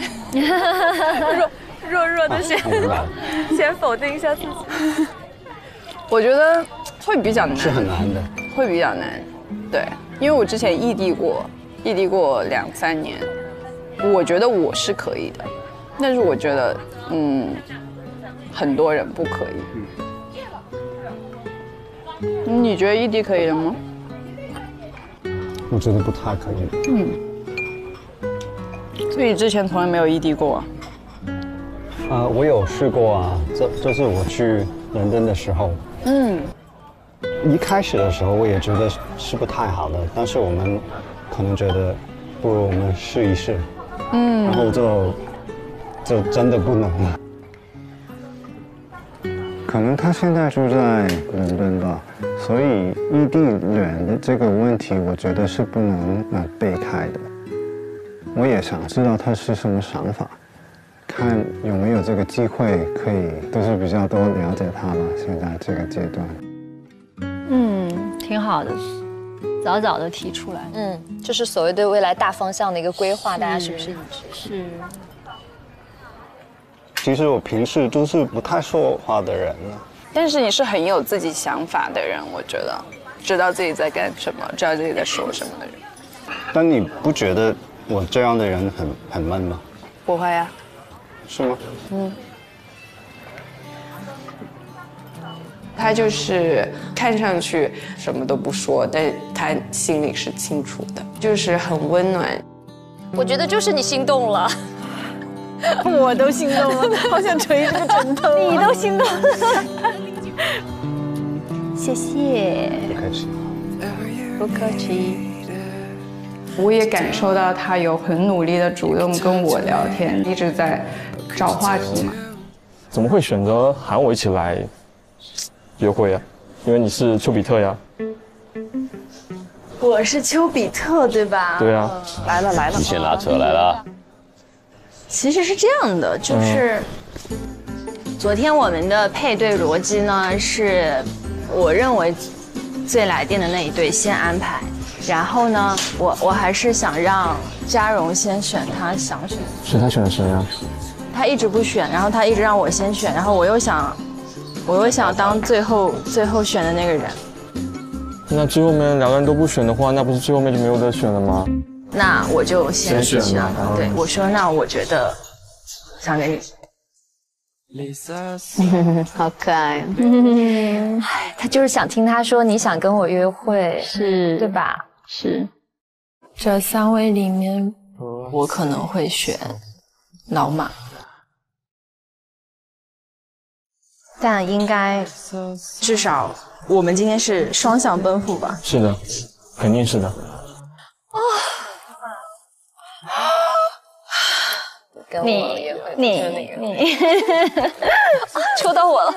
A: 弱的先否定一下自己。
L: 我觉得会比较难，
D: 是很难的，
L: 会比较难。对，因为我之前异地过2-3年，我觉得我是可以的，但是我觉得很多人不可以。你觉得异地可以了吗？
D: 我觉得不太可以。
L: 所以你之前从来没有异地过啊？
D: 我有试过啊，这是我去伦敦的时候。一开始的时候我也觉得是不太好的，但是我们可能觉得不如我们试一试，然后就真的不能了。可能他现在住在伦敦吧，所以异地恋的这个问题，我觉得是不能避开的。我也想知道他是什么想法，看有没有这个机会可以，都是比较多了解他吧。现在这个阶段，
A: 挺好的，早的提出来，
B: 就是所谓对未来大方向的一个规划，大家是不是一致？
A: 是。
D: 其实我平时都是不太说话的人了，
L: 但是你是很有自己想法的人，我觉得，知道自己在干什么，知道自己在说什么的人。
D: 但你不觉得我这样的人很闷吗？
L: 不会啊。
D: 是吗？
L: 他就是看上去什么都不说，但他心里是清楚的，就是很温暖。
B: 我觉得就是你心动了。
G: 我都心动了，好想捶这个枕头。
M: 你都心动了，谢谢。
C: 不客气。
L: 不客气。我也感受到他有很努力的主动跟我聊天，一直在找话题嘛。
C: 怎么会选择喊我一起来约会啊？因为你是丘比特呀。
E: 我是丘比特，对吧？
C: 对啊。
E: 来了来了。
P: 极限拉扯来了。
E: 其实是这样的，就是昨天我们的配对逻辑呢，是我认为最来电的那一对先安排。然后呢，我还是想让嘉荣先选他想选。
C: 是他选的谁呀？
E: 他一直不选，然后他一直让我先选，然后我又想当最后选的那个人。
C: 那最后面两个人都不选的话，那不是最后面就没有得选了吗？
E: 那我就先选了。对，我说那我觉得想给你。
M: 好可爱。他就是想听他说你想跟我约会，
B: 是，
M: 对吧？
B: 是。这3位里面，我可能会选老马，
E: 但应该至少我们今天是双向奔赴吧？
C: 是的，肯定是的。
M: 你戳到我了。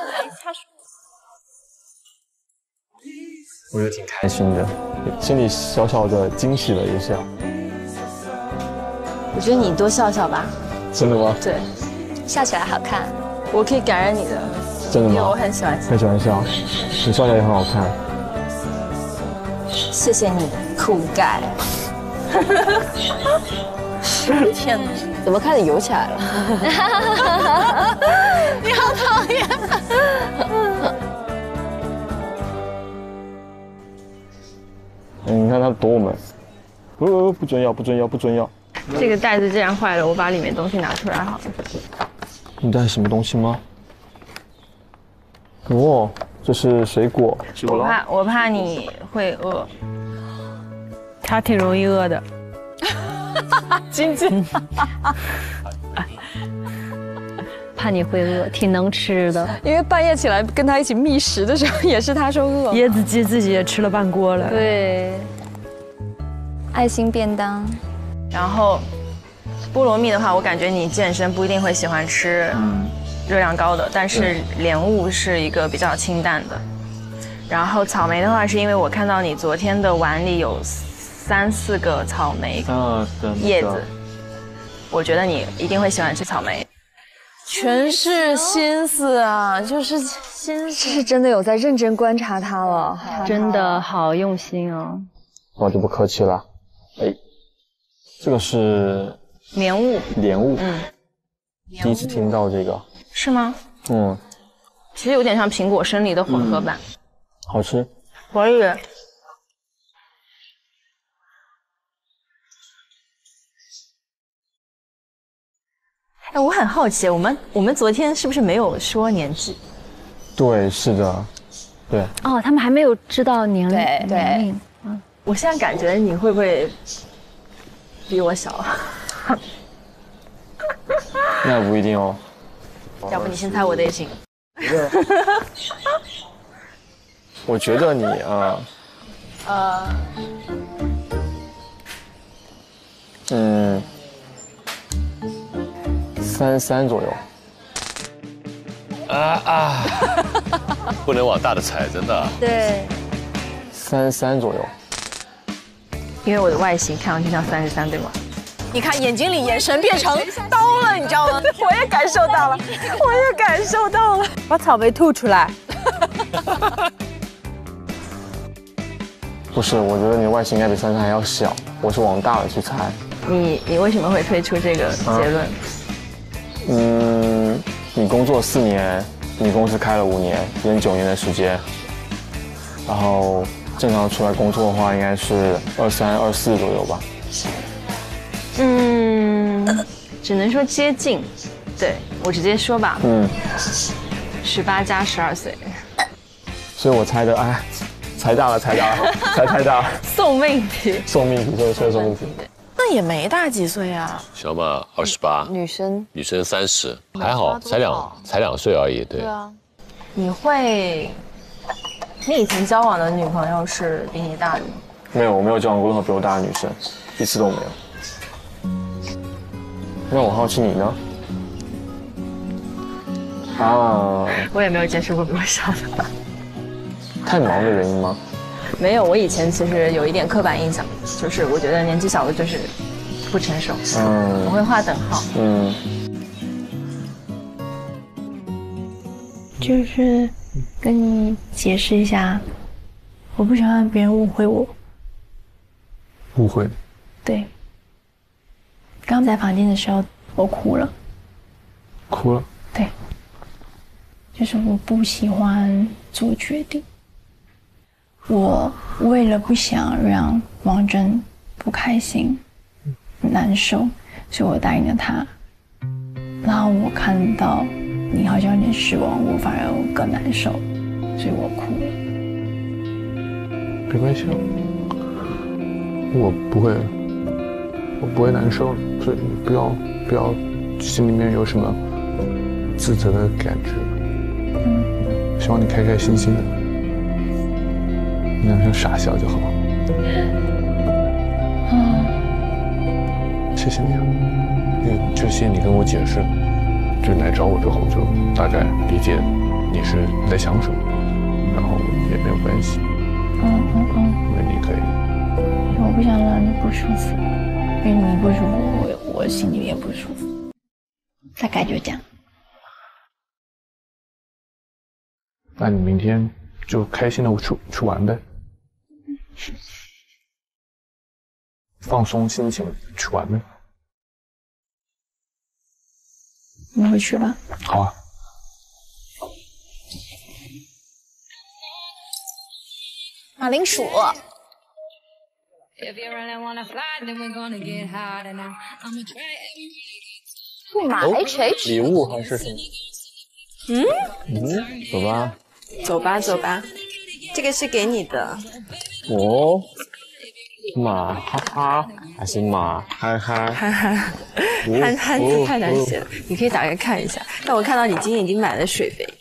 C: 我觉得挺开心的，心里小小的惊喜了一下。
E: 我觉得你多笑笑吧。
C: 真的吗？
E: 对，
M: 笑起来好看。
E: 我可以感染你的。
C: 真的吗？
E: 因为我很喜欢笑。
C: 很喜欢笑，你笑起来也很好看。
E: 谢谢你，酷盖。天哪！
B: 怎么开始游起来了？
E: 你好讨厌！
C: 你看他躲我们，不准要，不准要，不准要。
E: 这个袋子既然坏了，我把里面东西拿出来好了。
C: 你带什么东西吗？哦，这是水果。
E: 我怕你会饿。
G: 他挺容易饿的。
E: 晶晶，
G: 怕你会饿，挺能吃的。
A: 因为半夜起来跟他一起觅食的时候，也是他说饿。
G: 椰子鸡自己也吃了半锅了。
M: 对，爱心便当。
E: 然后菠萝蜜的话，我感觉你健身不一定会喜欢吃热量高的，但是莲雾是一个比较清淡的。然后草莓的话，是因为我看到你昨天的碗里有3、4个草莓叶子，我觉得你一定会喜欢吃草莓。
A: 全是心思啊，就是心思，
M: 是真的有在认真观察他了，
G: 真的好用心哦。
C: 我就不客气了。哎，这个是
E: 莲雾。
C: 莲雾，第一次听到这个。
E: 是吗？其实有点像苹果生梨的混合版。
C: 好吃。
E: 可以。哎，我很好奇，我们昨天是不是没有说年纪？
C: 对，是的，对。
G: 哦，他们还没有知道年龄。
E: 我现在感觉你会不会比我小啊？
C: 那不一定哦。
E: 要不你先猜我的也行。
C: 我觉得你33左右。
P: 不能往大的猜，真的。
M: 对
C: ，33左右。
E: 因为我的外形看上去像33，对吗？
A: 你看眼睛里眼神变成刀了，你知道吗？我也感受到了，我也感受到了。
G: 把草莓吐出来。
C: 不是，我觉得你的外形应该比33还要小，我是往大了去猜。
E: 你为什么会推出这个结论？
C: 你工作4年，你公司开了5年，连9年的时间，然后正常出来工作的话，应该是23、24左右吧。
E: 只能说接近。对，我直接说吧。18加12岁。
C: 所以我猜的，猜大了，猜太大了。
E: 送命题。
C: 送命题，就是送命题。
A: 那
B: 那也没大几岁啊。
P: 小马28，
M: 女生
P: 30，还好，才2岁而已。对
B: 啊。你以前交往的女朋友是比你大的吗？
C: 没有，我没有交往过任何比我大的女生，一次都没有。那我好奇你呢？啊，
B: 我也没有接触过比我小的。
C: 太忙的原因吗？
B: 没有，我以前其实有一点刻板印象，就是我觉得年纪小的就是不成熟，我会划等号。
Q: 就是跟你解释一下，我不想让别人误会我。
H: 误会？
Q: 对。刚在房间的时候，我哭了。
H: 哭了？
Q: 对。就是我不喜欢做决定。我为了不想让王真不开心、难受，所以我答应了他。然后我看到你好像有点失望，我反而更难受，所以我哭了。
H: 没关系，我不会难受，所以不要心里面有什么自责的感觉。希望你开开心心的。你让他傻笑就好。谢谢你啊，就谢谢你跟我解释，就来找我之后就大概理解你在想什么，然后也没有关系。因为你可以。
Q: 我不想让你不舒服，因为你不舒服，我心里也不舒服。大概就这样。
H: 那你明天就开心的去玩呗。放松心情去玩呗。
Q: 你回去吧。
H: 好啊。
E: 马铃薯。
M: 木马 HH
C: 礼物还是什么？走吧。
L: 走吧，走吧，这个是给你的。
C: 哦，马哈哈还是马憨憨？
L: 憨憨，憨憨字太难写了，你可以打开看一下。但我看到你今天已经买了水杯，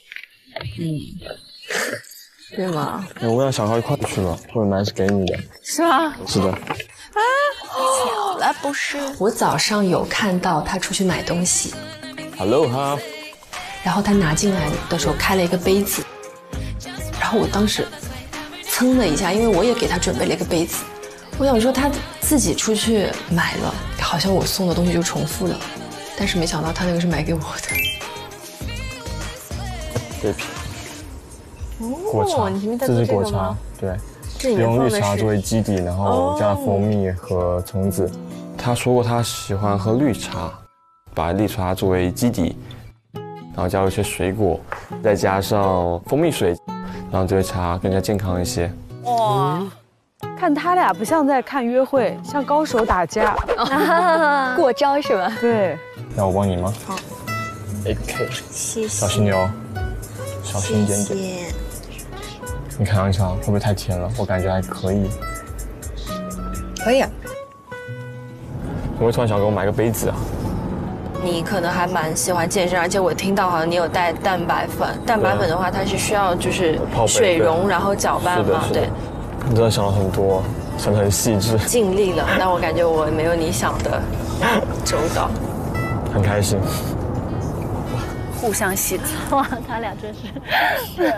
L: 对吗？
C: 我让小高一块去了，或者买是给你的。
L: 是吗？
C: 是的。
L: 巧了不是？
B: 我早上有看到他出去买东西
C: ，Hello 哈，
B: 然后他拿进来的时候开了一个杯子。然后我当时噌了一下，因为我也给他准备了一个杯子，我想说他自己出去买了，好像我送的东西就重复了，但是没想到他那个是买给我的。
C: 对皮。果茶，这是果茶，对，用绿茶作为基底，然后加蜂蜜和橙子。他说过他喜欢喝绿茶，把绿茶作为基底，然后加入一些水果，再加上蜂蜜水。让这杯茶更加健康一些。
A: 哇，看他俩不像在看约会，像高手打架，
M: 过招是吧？
A: 对。
C: 要我帮你吗？
M: 好。
C: AK，
M: 谢谢。
C: 小心点哦，小心一点点。谢谢。你尝一尝，会不会太甜了？我感觉还可以。
B: 可以啊。
C: 我会突然想给我买个杯子啊。
B: 你可能还蛮喜欢健身，而且我听到好像你有带蛋白粉。蛋白粉的话，它是需要就是水溶然后搅拌嘛，对。
C: 你真的想了很多，想得很细致。
B: 尽力了，但我感觉我没有你想的周到。
C: 很开心。
B: 互相洗脑。
Q: 哇，他俩真是。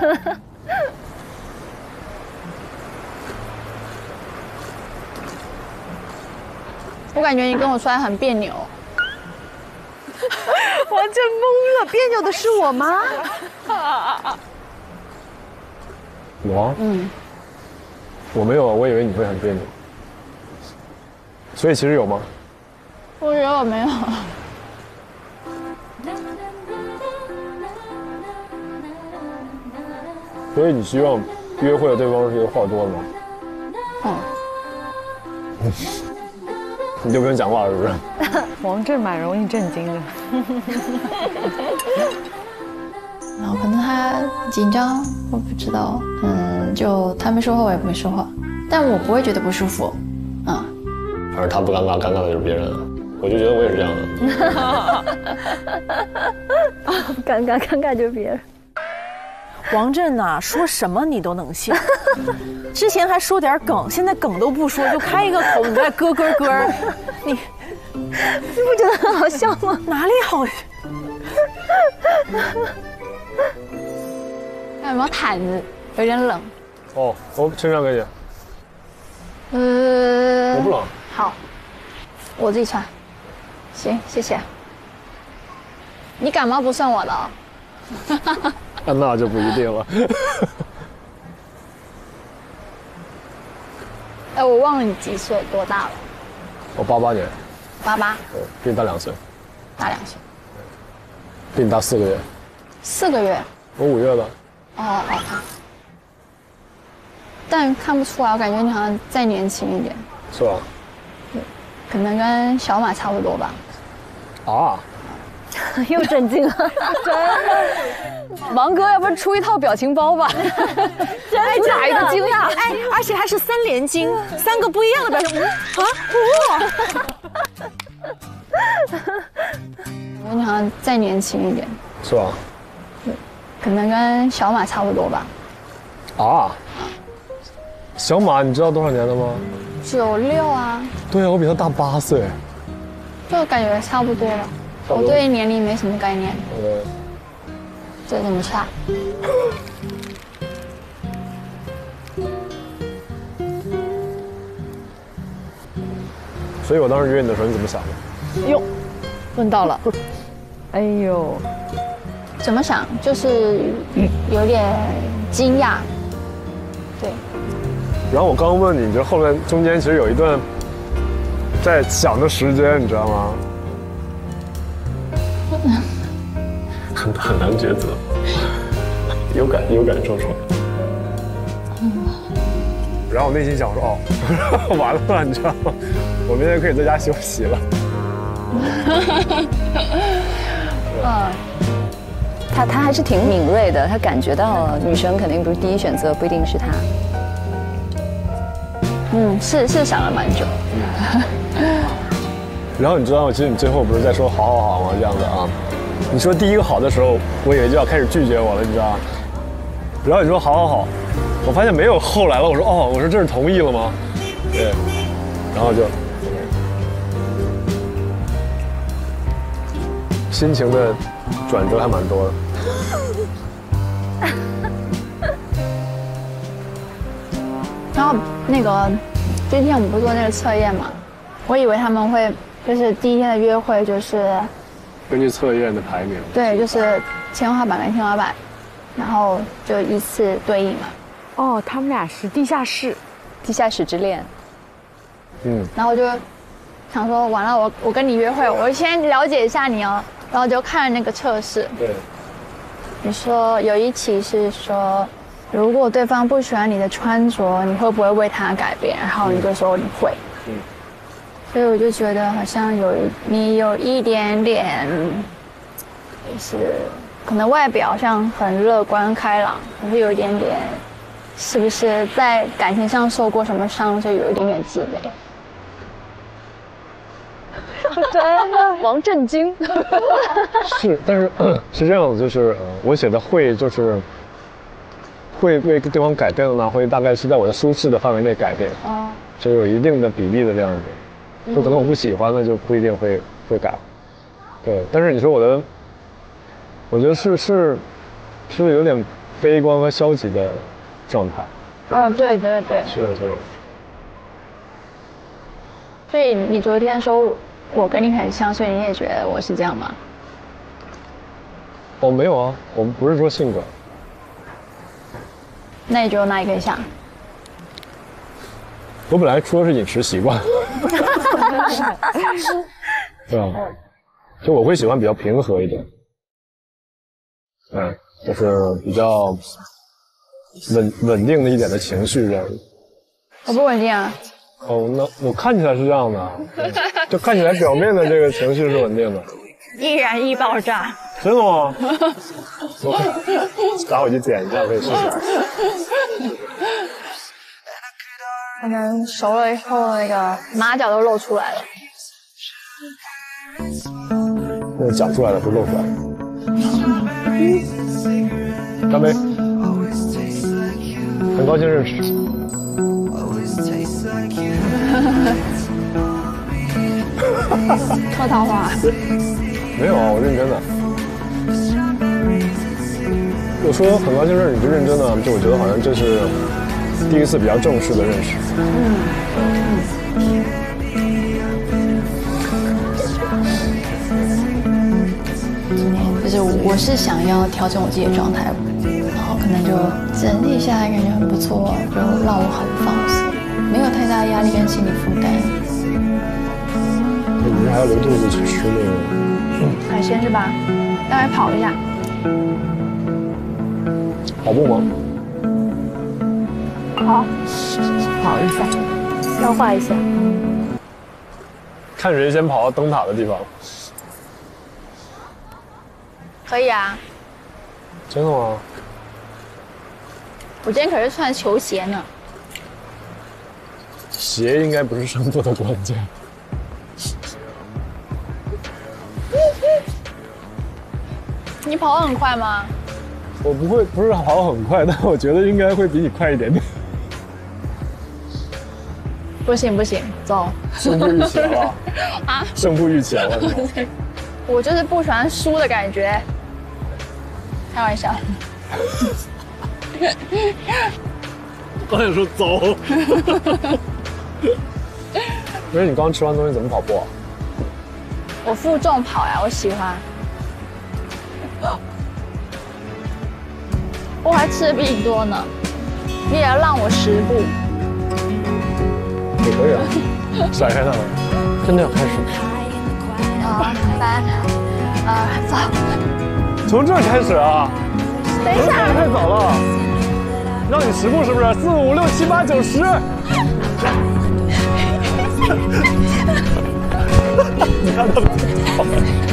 E: 我感觉你跟我说来很别扭。
A: 完全懵了，别扭的是我吗？
C: 我？我没有，我以为你会很别扭。所以其实有吗？
E: 我觉得我没有。
C: 所以你希望约会的对方是一个话多的吗？你就不用讲话了，是不是？
A: 王震蛮容易震惊的。
Q: 然后可能他紧张，我不知道。就他没说话，我也没说话，但我不会觉得不舒服。
C: 而他不尴尬，尴尬的就是别人。我就觉得我也是这样的。
Q: 尴尬就是别人。
R: 王震呐，说什么你都能笑。之前还说点梗，现在梗都不说，就开一个口，你在咯。你
Q: 不觉得很好笑吗？
R: 哪里好？
Q: 还有没有毯子？有点冷。
C: 哦，我身上给你。我不冷。
Q: 好，我自己穿。行，谢谢。你感冒不算我的哦。
C: 那就不一定了。
Q: 哎，我忘了你几岁，多大了？
C: 我88年。
Q: 88。
C: 比你大2岁。
Q: 大2岁。
C: 比你大4个月。
Q: 4个月。
C: 我5月的。
Q: 哦。但看不出来，我感觉你好像再年轻一点。
C: 是吧？
Q: 对，可能跟小马差不多吧。
C: 啊。
Q: 又震惊了，真的。
A: 王哥，要不然出一套表情包吧？
R: 真的
A: 哪一个惊讶？
R: 哎，而且还是3连惊，3个不一样的表情。
Q: 我感觉你好像再年轻一点。
C: 是吧？
Q: 对，可能跟小马差不多吧。
C: 啊。小马，你知道多少年的吗
Q: ？96啊。
C: 对啊，我比他大8岁。
Q: 就感觉差不多了。我对年龄没什么概念。这怎么差？
C: 所以我当时约你的时候，你怎么想的？
A: 哟，问到了。哎呦，
Q: 怎么想？就是有点惊讶。对。
C: 然后我刚问你，就后面中间其实有一段在想的时间，你知道吗？很难抉择，有感受出来。然后我内心想说，哦，完了，你知道吗？我明天可以在家休息了。
S: 他还是挺敏锐的，他感觉到女生肯定不是第一选择，不一定是他。
Q: 是想了蛮久。
C: 然后你知道吗？其实你最后不是在说好吗？这样的啊。你说第一个好的时候，我以为就要开始拒绝我了，你知道吗？然后你说好，我发现没有后来了。我说这是同意了吗？对，然后就心情的转折还蛮多的。
Q: 然后那个今天我们不是做那个测验嘛，我以为他们会就是第一天的约会就是
C: 根据测验的排名，
Q: 对，就是天花板跟天花板，然后就依次对应嘛。
A: 哦，他们俩是地下室
S: 之恋。
Q: 然后我就想说，完了，我跟你约会，我先了解一下你哦，然后就看那个测试。
C: 对。
Q: 你说有一题是说，如果对方不喜欢你的穿着，你会不会为他改变？然后你就说你会。所以我就觉得好像你有一点点，就是可能外表上很乐观开朗，可是有一点点，是不是在感情上受过什么伤，就有一点点自卑。
A: 真的，王震惊。
C: 是，但是是这样子，就是我写的会就是会为对方改变的呢，会大概是在我的舒适的范围内改变，就有一定的比例的这样子。就可能我不喜欢的就不一定会改，对。但是你说我觉得是有点悲观和消极的状态。
Q: 对。
C: 是。
Q: 所以你昨天说我跟你很像，所以你也觉得我是这样吗？
C: 没有啊，我们不是说性格。
Q: 那你觉得哪一个像？
C: 我本来说的是饮食习惯。对啊，就我会喜欢比较平和一点，就是比较稳定的一点的情绪这样。
Q: 我不稳定啊。
C: 那我看起来是这样的，就看起来表面的这个情绪是稳定的。
Q: 易燃易爆炸。
C: 真的吗？我打回去点一下，可以试试。
Q: 可能熟了以后，那个马脚都露出来了。
C: 那脚出来了，不露出来。干杯！很高兴认识。
Q: 客套话。
C: 没有啊，我认真的。我说很高兴认识你，就认真的，就我觉得好像这是第一次比较正式的认识。
Q: 今天就是我是想要调整我自己的状态，然后可能就整体下来感觉很不错，就让我很放松，没有太大的压力跟心理负担。
C: 你们还要留肚子去吃那个
Q: 海鲜是吧？待会跑一下。
C: 跑步吗？
Q: 好，跑一下，消化一下。
C: 看谁先跑到灯塔的地方。
Q: 可以啊。
C: 真的吗？
Q: 我今天可是穿球鞋呢。
C: 鞋应该不是胜负的关键。
Q: 你跑得很快吗？
C: 我不是跑得很快，但我觉得应该会比你快一点点。
Q: 不行不行，走。
C: 胜负欲起来了。
Q: 啊！
C: 胜负欲起来了。
Q: 我就是不喜欢输的感觉。开玩笑。
C: 我想说走。因为你刚吃完东西怎么跑步啊？
Q: 我负重跑呀，我喜欢。我还吃的比你多呢，你也要让我10步。
C: 也可以啊，甩开他们，真的要开始。
Q: 3、2、走。
C: 从这儿开始啊？
Q: 等一下，
C: 太早了，让你10步是不是？4、5、6、7、8、9、10。你看他们跑。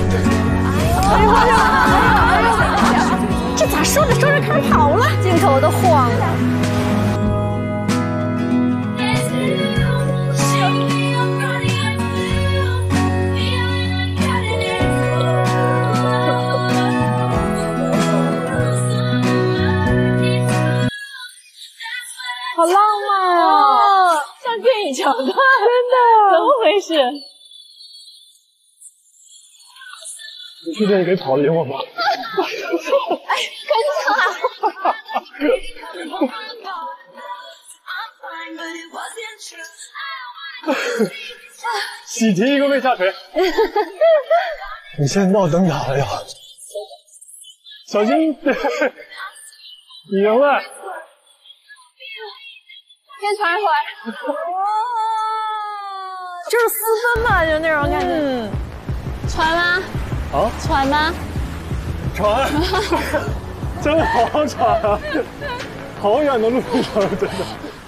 Q: 这咋说着说着开始跑了？镜头都晃了。
A: 好浪漫哦，像电影桥段，真的，怎么回事？
C: 你确定你可以跑得赢我吗？
Q: 哎，跟上啊！
C: 喜提一个未下垂。你现在到灯塔了呀？小心！你赢了。
Q: 先传回来。
R: 就是4分嘛，就那种感觉。
Q: 传吗？
C: 啊？
Q: 传吗？
C: 传，真的好传啊！好远的路程，真的。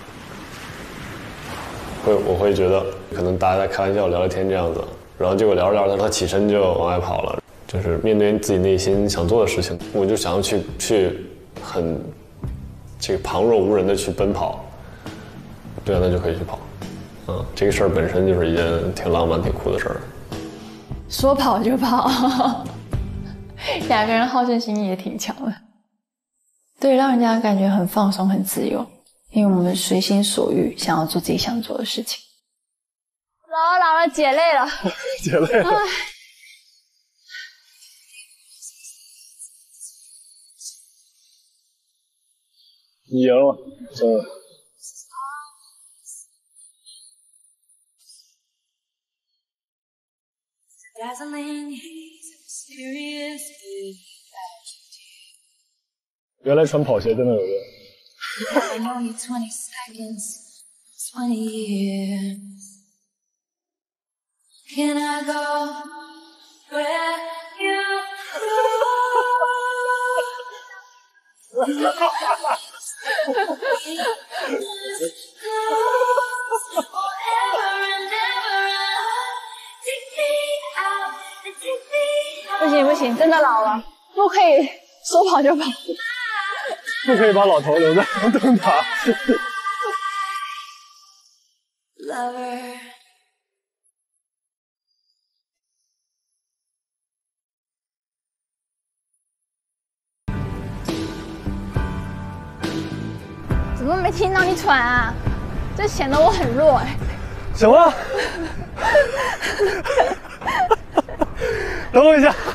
C: 我会觉得，可能大家在开玩笑聊聊天这样子，然后结果聊着聊着，他起身就往外跑了。就是面对自己内心想做的事情，我就想要去很这个旁若无人的去奔跑。对啊，那就可以去跑。这个事儿本身就是一件挺浪漫、挺酷的事儿。
Q: 说跑就跑，2个人好胜心也挺强的。对，让人家感觉很放松、很自由，因为我们随心所欲，想要做自己想做的事情。老了，姐累了，
C: 姐累了。你赢了，真的。原来穿跑鞋真的有用。
Q: 不行不行，真的老了，不可以说跑就跑，
C: 不可以把老头留在灯塔。
Q: 怎么没听到你喘啊？这显得我很弱哎。
H: 什么？等我一下，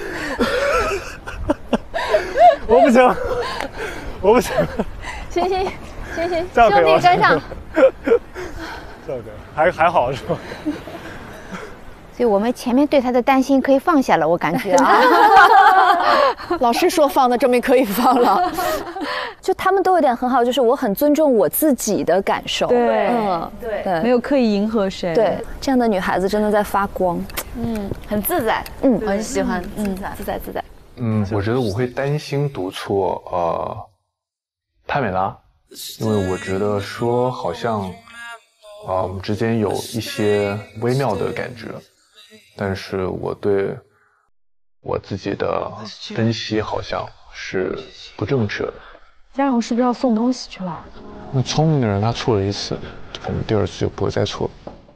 H: 我不行，我不行。
Q: 行，
H: 这样可以吗
Q: 兄弟跟上。
H: 这样可以，还好是吧？
J: 所以我们前面对他的担心可以放下了，我感觉啊。
R: 老师说放的，证明可以放了。
S: 就他们都有点很好，就是我很尊重我自己的感受。
G: 对，
S: 对，
G: 没有刻意迎合谁。
S: 对，这样的女孩子真的在发光。
B: 很自在。我很喜欢自在。
I: 我觉得我会担心读错泰美拉，因为我觉得说好像我们之间有一些微妙的感觉，但是我对我自己的分析好像是不正确的。
G: 嘉荣是不是要送东西去了？
I: 那聪明的人他错了一次，可能第二次就不会再错。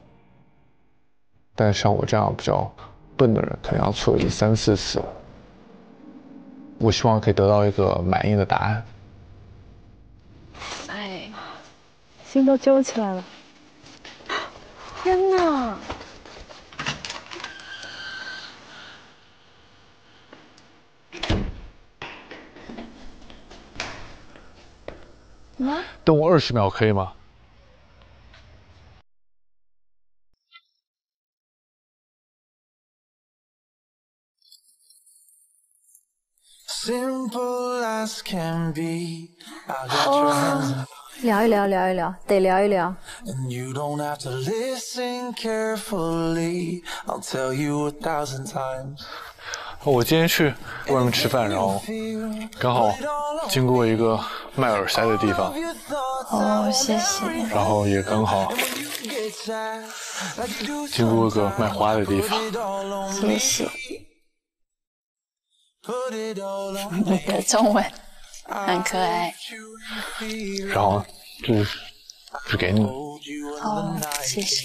I: 但像我这样比较笨的人，可能要错个3、4次。我希望可以得到一个满意的答案。
G: 哎，心都揪起来了。天哪！什么？
I: 等我20秒可以吗？
J: 聊一聊，得聊一聊。
I: 我今天去外面吃饭，然后刚好经过一个卖耳塞的地方。
Q: 谢谢。
I: 然后也刚好经过一个卖花的地方。
Q: 谢谢。你的中文很可爱。
I: 然后就给你。
Q: 谢谢。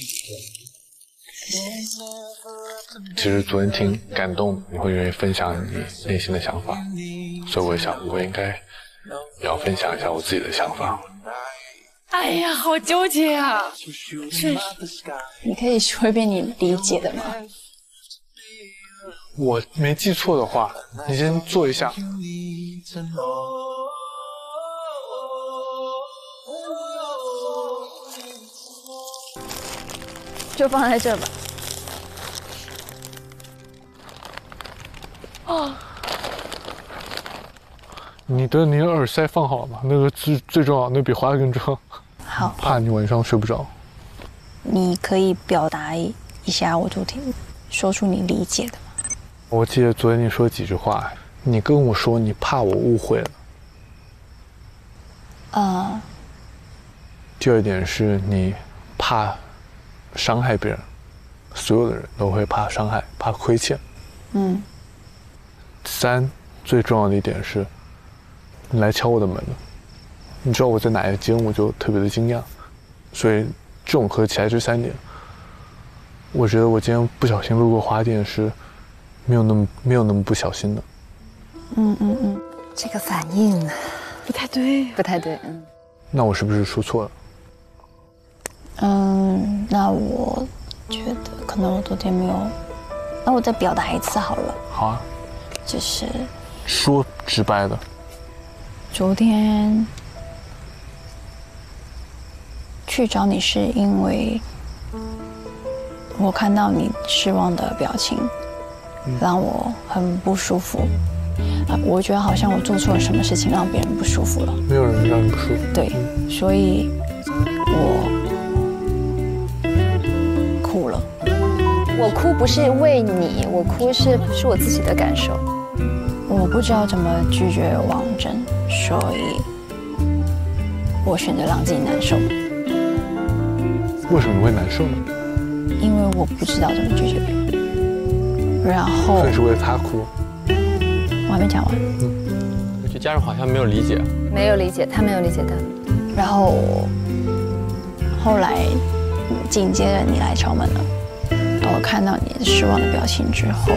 I: 其实昨天挺感动，你会愿意分享你内心的想法，所以我想我应该也要分享一下我自己的想法。
Q: 哎呀，好纠结啊！是，你可以说一遍你理解的吗？
I: 我没记错的话，你先坐一下。
Q: 就放在这吧。
I: 你的耳塞放好了吗？那个最重要，那比花更重要。
Q: 好。
I: 怕你晚上睡不着。
Q: 你可以表达一下，我就说出你理解的吗？
I: 我记得昨天你说几句话，你跟我说你怕我误会了。第二点是你怕伤害别人，所有的人都会怕伤害，怕亏欠。3，最重要的一点是，你来敲我的门了。你知道我在哪一间，我就特别的惊讶。所以综合起来这3点，我觉得我今天不小心路过花店是没有那么不小心的。
S: 这个反应
G: 不太对。
I: 那我是不是说错了？
Q: 那我觉得可能我昨天没有，那我再表达一次好了。
I: 好啊。
Q: 就是
I: 说直白的。
Q: 昨天去找你是因为我看到你失望的表情，让我很不舒服。我觉得好像我做错了什么事情让别人不舒服了。
I: 没有人让你不舒服。
Q: 对，所以我哭了。
S: 我哭不是为你，我哭是我自己的感受。
Q: 我不知道怎么拒绝王真，所以我选择让自己难受。
I: 为什么你会难受呢？
Q: 因为我不知道怎么拒绝别人。然后。
I: 所以是为了他哭。
Q: 我还没讲完。
C: 我觉得家人好像没有理解。
S: 没有理解，他没有理解他。
Q: 然后后来紧接着你来敲门了，我看到你失望的表情之后，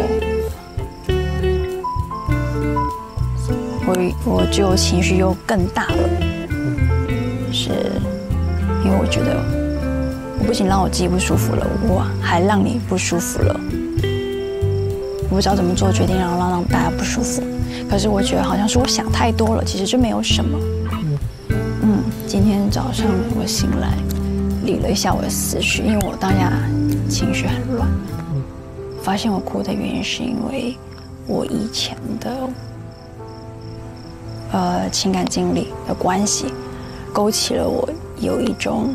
Q: 我就情绪又更大了，是因为我觉得我不仅让我自己不舒服了，我还让你不舒服了。我不知道怎么做决定，让大家不舒服。可是我觉得好像是我想太多了，其实就没有什么。今天早上我醒来，理了一下我的思绪，因为我当下情绪很乱。发现我哭的原因是因为我以前的情感经历的关系，勾起了我有一种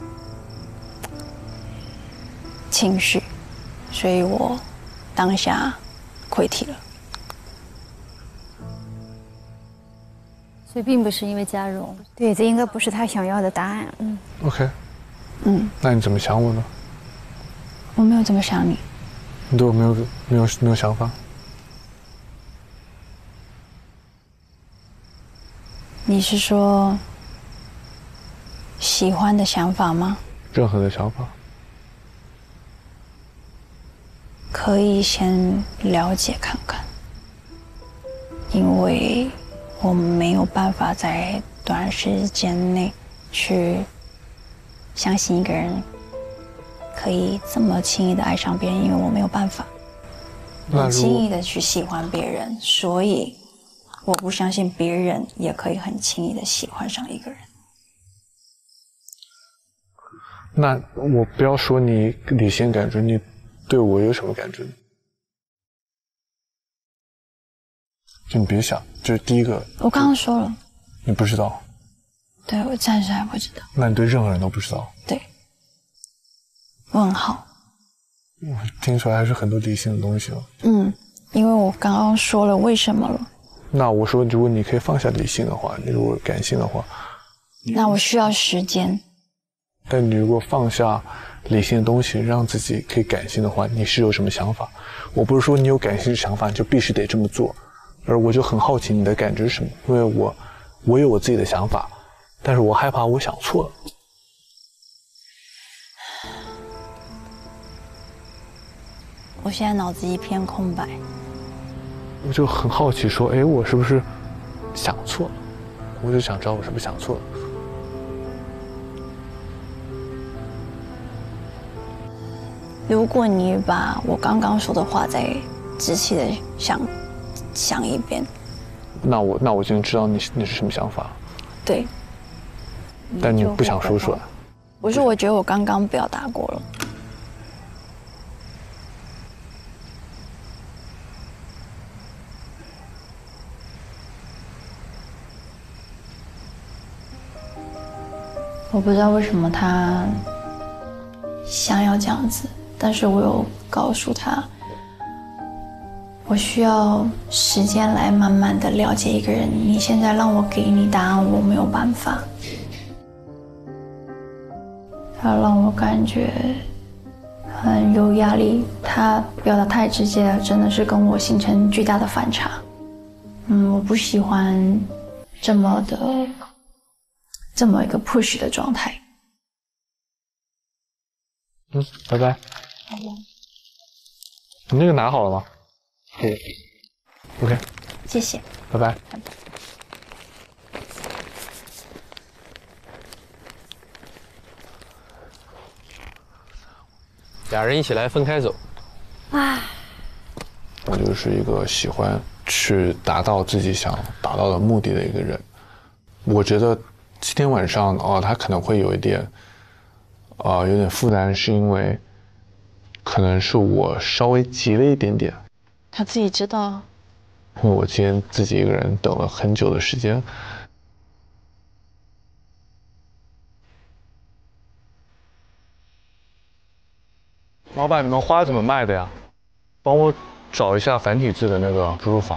Q: 情绪，所以我当下溃体了。
M: 所以并不是因为嘉荣。
Q: 对，这应该不是他想要的答案。
I: OK。那你怎么想我呢？
Q: 我没有这么想你。
I: 你对我没有想法？
Q: 你是说喜欢的想法吗？
I: 任何的想法。
Q: 可以先了解看看，因为我没有办法在短时间内去相信一个人可以这么轻易的爱上别人，因为我没有办法很轻易的去喜欢别人，所以我不相信别人也可以很轻易的喜欢上一个人。
I: 那我不要说你理性感觉，你对我有什么感觉？就你别想，就是第一个。
Q: 我刚刚说了。
I: 你不知道。
Q: 对，我暂时还不知道。
I: 那你对任何人都不知道？
Q: 对。问号。
I: 我听出来还是很多理性的东西了。
Q: 因为我刚刚说了为什么了。
I: 那我说，如果你可以放下理性的话，你如果感性的话，
Q: 那我需要时间。
I: 但你如果放下理性的东西，让自己可以感性的话，你是有什么想法？我不是说你有感性的想法你就必须得这么做，而我就很好奇你的感觉是什么，因为我有我自己的想法，但是我害怕我想错了。
Q: 我现在脑子一片空白，
I: 我就很好奇说，哎，我是不是想错了？我就想知道我是不是想错了。
Q: 如果你把我刚刚说的话再仔细的想一遍，
I: 那我就能知道你是什么想法。
Q: 对。
I: 但你不想说出来。
Q: 不是，我觉得我刚刚表达过了。我不知道为什么他想要这样子，但是我有告诉他，我需要时间来慢慢的了解一个人。你现在让我给你答案，我没有办法。他让我感觉很有压力，他表达太直接了，真的是跟我形成巨大的反差。我不喜欢这么一个 push 的状态。
I: 拜拜。你那个拿好了吗？可以。OK。
Q: 谢谢。
I: 拜拜。
P: 俩人一起来，分开走。
I: 我就是一个喜欢去达到自己想达到的目的的一个人。我觉得今天晚上他可能会有点负担，是因为可能是我稍微急了一点点。
A: 他自己知道。
I: 因为我今天自己一个人等了很久的时间。老板，你们花怎么卖的呀？帮我找一下繁体字的那个输入法。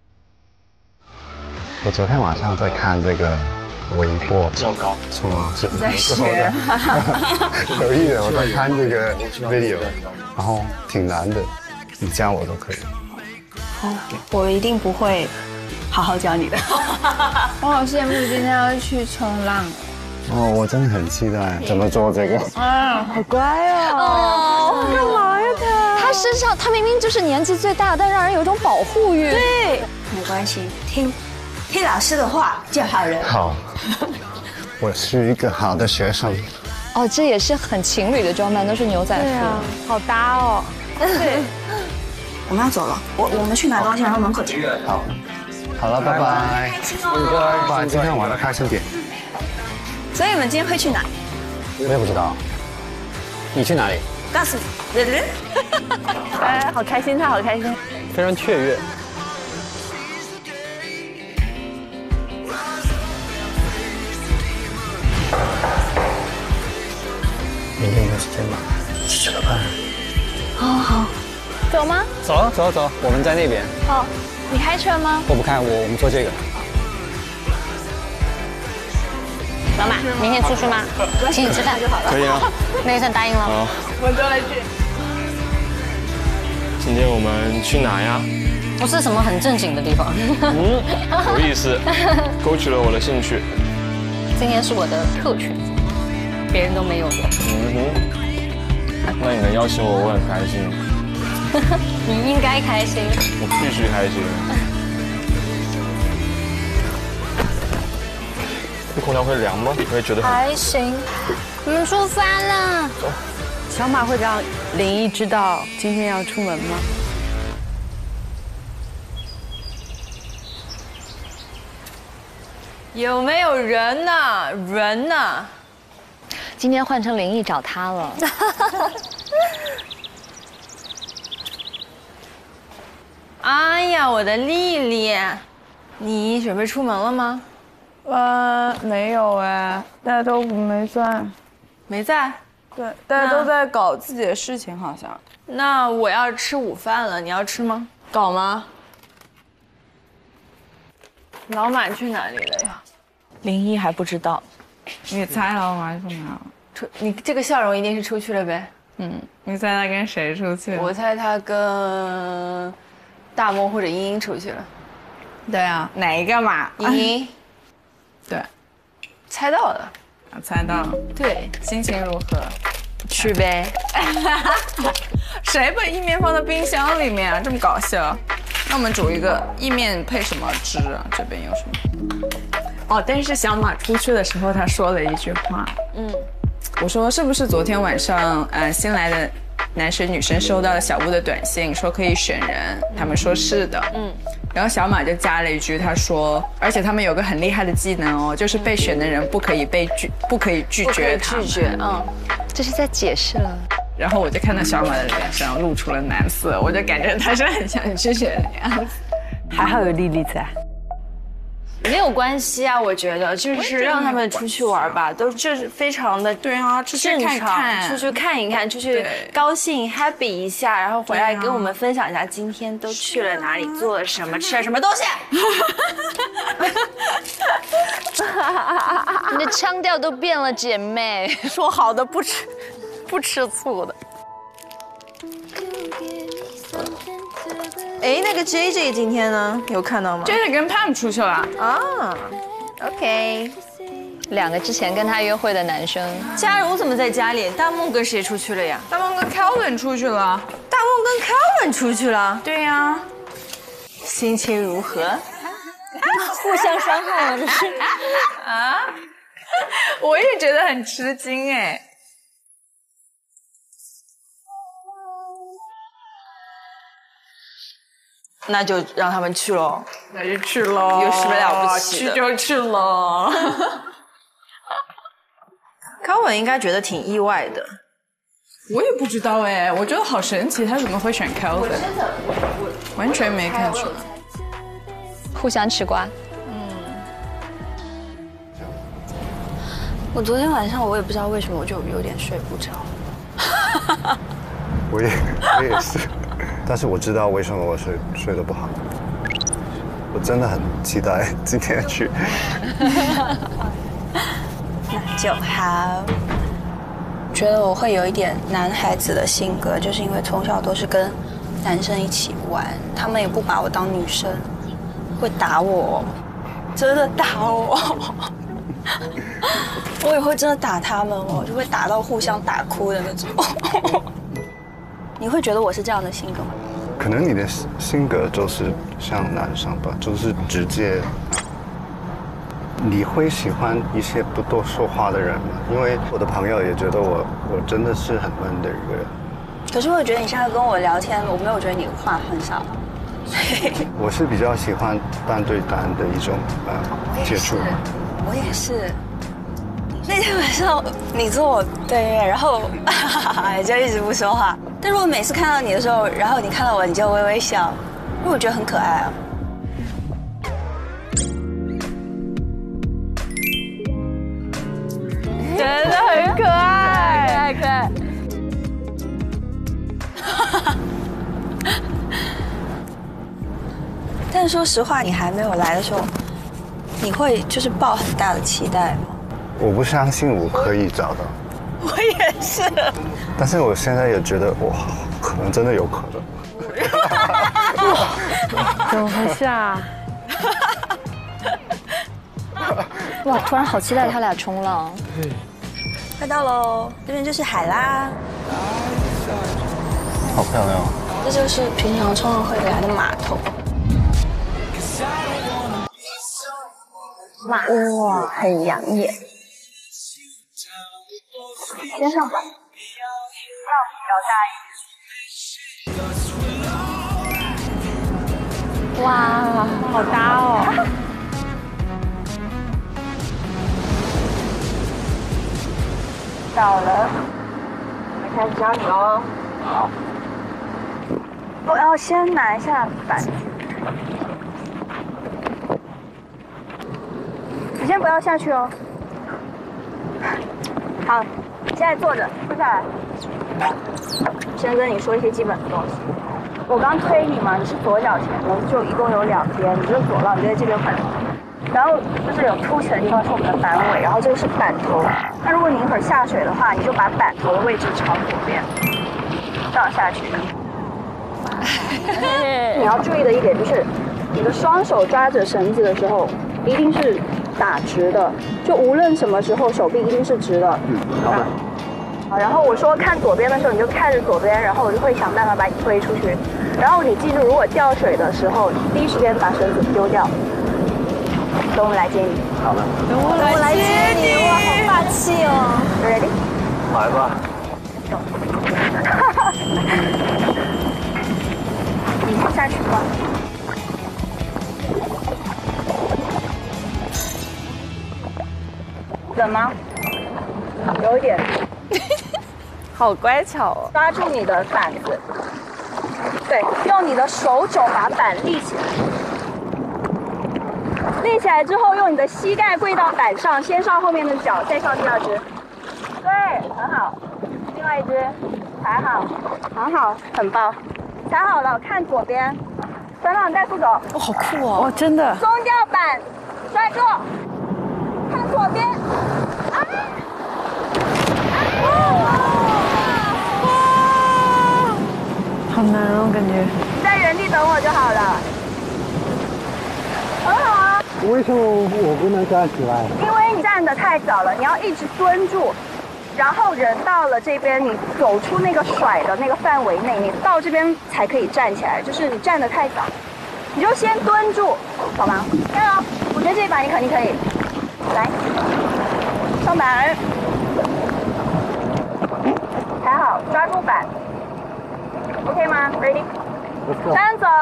D: 我昨天晚上在看这个微博，错是
L: 在学，
D: 有一点我在看这个 video， 然后挺难的，你教我都可以。
E: 好，我一定不会好好教你的。
G: 我好羡慕今天要去冲浪。
D: 哦，我真的很期待怎么做这个。
R: 啊，好乖哦！干嘛呀他？
E: 他身上，他明明就是年纪最大，但让人有一种保护欲。
R: 对，
T: 没关系，听老师的话就好了。
D: 好，我是一个好的学生。
E: 哦，这也是很情侣的装扮，都是牛仔服。
R: 对啊，好搭哦。对，
T: 我们要走了，我们去拿东西，然后门口见。
D: 好，好了，拜拜。拜拜，今天玩的开心点。
T: 所以你们今天会去哪？
F: 我也不知道。你去哪里？
T: 告诉你。
R: 哎，好开心，他好开心，
F: 非常雀跃。明天有时间吗？去吃个饭。
E: 好，走吗？
F: 走，我们在那边。
E: 好，你开车吗？
F: 我不开，我们坐这个。
A: 老马，明天出去吗？请你吃饭就好了。
C: 可以啊。
A: 那一算答应了。
C: 好，
R: 我们都来去。
C: 今天我们去哪呀？
A: 不是什么很正经的地方。
C: 有意思，勾起了我的兴趣。
A: 今天是我的特权，别人都没有的。
C: 那你能邀请我，我很开心。
A: 你应该开心。
C: 我必须开心。这空调会凉吗？我也觉得
A: 还行。我们出发了。
C: 走。
L: 小马会让林毅知道今天要出门吗？有没有人呢？人呢？
A: 今天换成林毅找他了。
L: 哎呀，我的丽丽，你准备出门了吗？
R: 没有哎，大家都没在。
L: 没在？
R: 对，大家都在搞自己的事情，好像。
L: 那我要吃午饭了，你要吃吗？搞吗？老马去哪里了呀？
R: 林毅还不知道。你猜老马去哪了？
L: 你这个笑容一定是出去了呗？
R: 你猜他跟谁出去？
L: 我猜他跟大梦或者茵茵出去了。
R: 对啊，哪一个嘛？
L: 茵茵。
R: 对，
L: 猜到了。
R: 猜到了。
L: 对，
R: 心情如何？
L: 去呗。
R: 谁把意面放在冰箱里面啊？这么搞笑。那我们煮一个意面配什么汁啊？这边有什么？哦，但是小马出去的时候，他说了一句话。我说是不是昨天晚上新来的男生女生收到了小吴的短信，说可以选人，他们说是的。然后小马就加了一句，他说，而且他们有个很厉害的技能哦，就是被选的人不可以拒绝他们。
E: 这是在解释了。
R: 然后我就看到小马的脸上露出了难色，我就感觉他是很想拒绝的样子。还好有丽丽在。
L: 没有关系啊，我觉得就是让他们出去玩吧，都就是非常的
R: 对啊，出去看看，
L: 出去看一看，出去高兴 happy 一下，然后回来跟我们分享一下今天都去了哪里，做了什么，吃了什么东西。
A: 你的腔调都变了，姐妹。
R: 说好的不吃醋的。
L: 哎，那个 JJ 今天呢？有看到吗
R: ？JJ 跟 Pam 出去了
L: 啊。OK，
A: 2个之前跟他约会的男生。
L: 嘉荣怎么在家里？大梦跟谁出去了呀？
R: 大梦跟 Kelvin 出去了。
L: 大梦跟 Kelvin 出去了？
R: 对呀。
L: 心情如何？
A: 互相伤害了，这是。
R: 啊！我也觉得很吃惊哎。
L: 那就让他们去喽，
R: 那就去喽，
L: 有什么了不起的？
R: 去就去喽。
L: 康文应该觉得挺意外的，
R: 我也不知道哎，我觉得好神奇，他怎么会选 Kelvin？ 完全没看出来。
E: 互相吃瓜。 我昨天晚上我也不知道为什么我就有点睡不着。
D: 我也是。但是我知道为什么我睡得不好，我真的很期待今天去。
E: 那就好。觉得我会有一点男孩子的性格，就是因为从小都是跟男生一起玩，他们也不把我当女生，会打我，真的打我。 我也会真的打他们哦，就会打到互相打哭的那种。你会觉得我是这样的性格吗？
D: 可能你的性格就是像男生吧，就是直接。你会喜欢一些不多说话的人吗？因为我的朋友也觉得我真的是很闷的一个人。
E: 可是我觉得你现在跟我聊天，我没有觉得你话很少。
D: 我是比较喜欢单对单的一种接触。
E: 我也是。那天晚上你坐我对面，然后就一直不说话。但是我每次看到你的时候，然后你看到我，你就微微笑，因为我觉得很可爱啊。
G: 真的很可爱，可爱。
E: 但是说实话，你还没有来的时候，你会就是抱很大的期待吗？
D: 我不相信我可以找到。
E: 我也是。
D: 但是我现在也觉得，哇，可能真的有可能。
G: 怎么回事啊？
S: 哇，突然好期待他俩冲浪。
E: 快到喽，这边就是海啦。
D: 好漂亮。
E: 这就是平常冲浪会来的码头。哇，很养眼。先上吧，要比较大一点。
G: 哇，好搭哦。
E: 到了，我们开始教你喽。好。我要先拿一下板子。你先不要下去哦。好，现在坐着，坐下来。先跟你说一些基本的东西。我刚推你嘛，你是左脚前的，就一共有2边，你就左浪，你在这边板头。然后就是有凸起的地方是我们的板尾，然后这个是板头。那如果你一会儿下水的话，你就把板头的位置朝左边，这样下去。你要注意的一点就是，你的双手抓着绳子的时候，一定是打直的，就无论什么时候手臂一定是直的。好的。好，然后我说看左边的时候，你就看着左边，然后我就会想办法把你推出去。然后你记住，如果掉水的时候，第一时间把绳子丢掉。等我们来接你。
D: 好的。
E: 等我来接你，哇，好霸气哦 ！Ready？
D: 来吧。
E: 你先下去吧。冷吗？有一点。
G: 好乖巧哦。
E: 抓住你的板子，对，用你的手肘把板立起来。立起来之后，用你的膝盖跪到板上，先上后面的脚，再上第2只。对，很好。另外一只，踩好，很好，很棒。踩好了，看左边，3浪带速走。
G: 哇，好酷哦！哇，真的。
E: 松掉板，抓住，看左边。
G: 好难哦，感觉。
E: 你在原地等我就好了。很好啊。
F: 为什么我不能站起来？
E: 因为你站得太早了，你要一直蹲住，然后人到了这边，你走出那个甩的那个范围内，你到这边才可以站起来。就是你站得太早，你就先蹲住，好吗？加油！我觉得这一把你肯定可以。来，上板，踩好，抓住板。OK 吗 ？Ready？ 站走，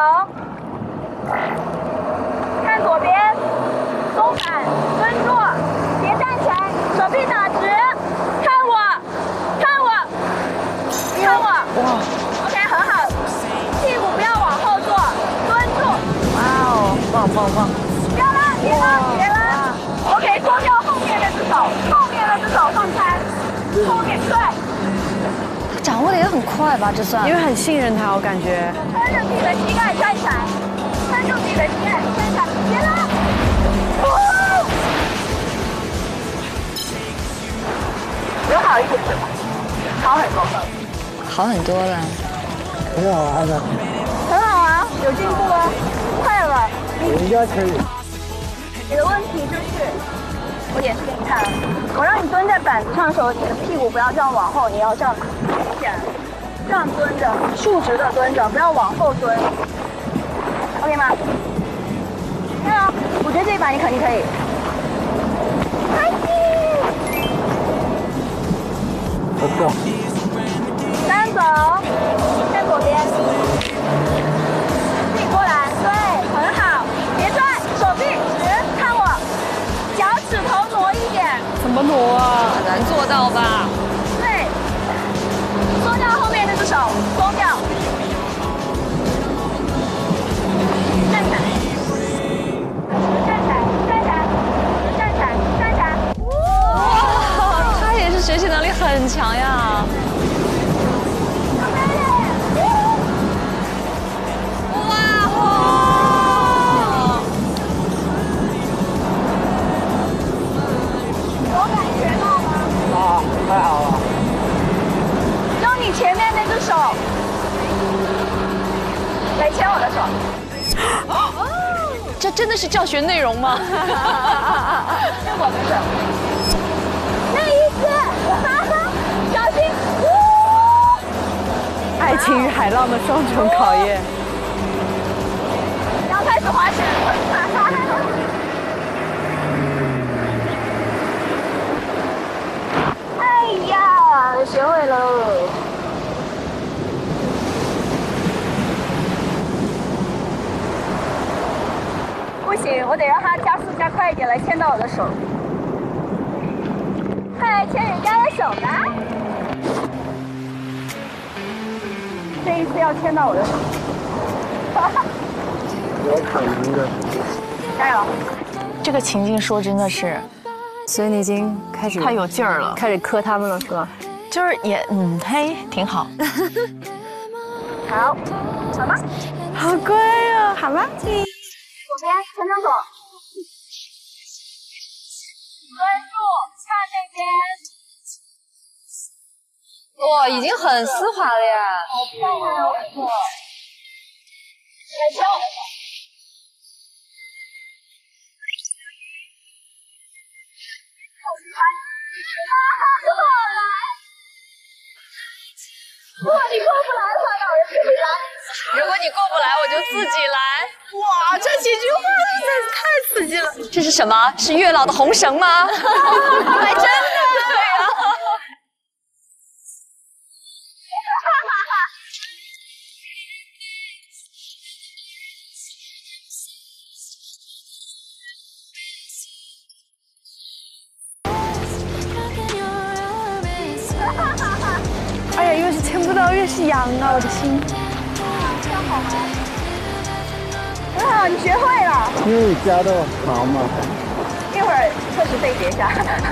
E: 看左边，松板，蹲住，别站起来，手臂打直，看我，看我，看我。哇 ！OK， 很好，屁股不要往后坐，蹲住。
G: 哇哦，棒棒棒！
E: 别拉，别拉，别拉。OK， 松掉后面那只手，后面那只手放开，后面对。
S: 掌握的也很快吧，这算。
G: 因为很信任他，我感觉。
E: 撑着自己的膝盖站起来，撑住自己的膝盖站起来，别拉。有好一点是吗？好很多了。
S: 好很多了。
F: 很好玩的。
E: 很好啊，有进步啊，快了。
F: 我应该可以。
E: 你的问题就是我演示给你看。我让你蹲在板子上的时候，你的屁股不要这样往后，你要这样起来，这样蹲着，竖直的蹲着，不要往后蹲。OK 吗？看啊，我觉得这一把你肯定可以。开心。
F: 不错。
E: 三走，看左边。自己过来，对，很好，别转，手臂直，看我，脚趾头挪一点。
A: 怎么挪啊？很难做到吧？
E: 对，松掉后面那只手，松掉。站起来，站起来，站起来，站起来，站起来。
A: 哇，他也是学习能力很强呀。
F: 太好了！
E: 用你前面那只手来牵我的手。
A: 这真的是教学内容吗？
E: 是我的手。那一次，小心！
G: 爱情与海浪的双重考验。
E: 要开始滑雪了。哎呀，学会了。不行，我得让他加速加快一点来牵到我的手。快来牵人家的手吧！这一次要牵到我的手。
F: 有可能的。
E: 加油！
B: 这个情境说真的是。
S: 所以你已经开始
B: 太有劲儿了，
S: 开始磕他们了是吧？
B: 就是也嘿，挺好。
E: 好，好吗？
G: 好乖哦，好吗？
E: 左边牵张手，专注看那边。
A: 哇，已经很丝滑了呀！
E: 好漂亮哦！来牵我的手。如果你过不来的话，那我就自己来。
A: 如果你过不来，我就自己来。
G: 哇，这几句话实在是太刺激了。
A: 这是什么？是月老的红绳吗？还真的。对呀。
G: 哎呀，越是牵不到，越是痒啊，我的心。
E: 这样好吗？很好，你学会了。
F: 因为你加的好嘛。
E: 一会儿测试飞碟一下。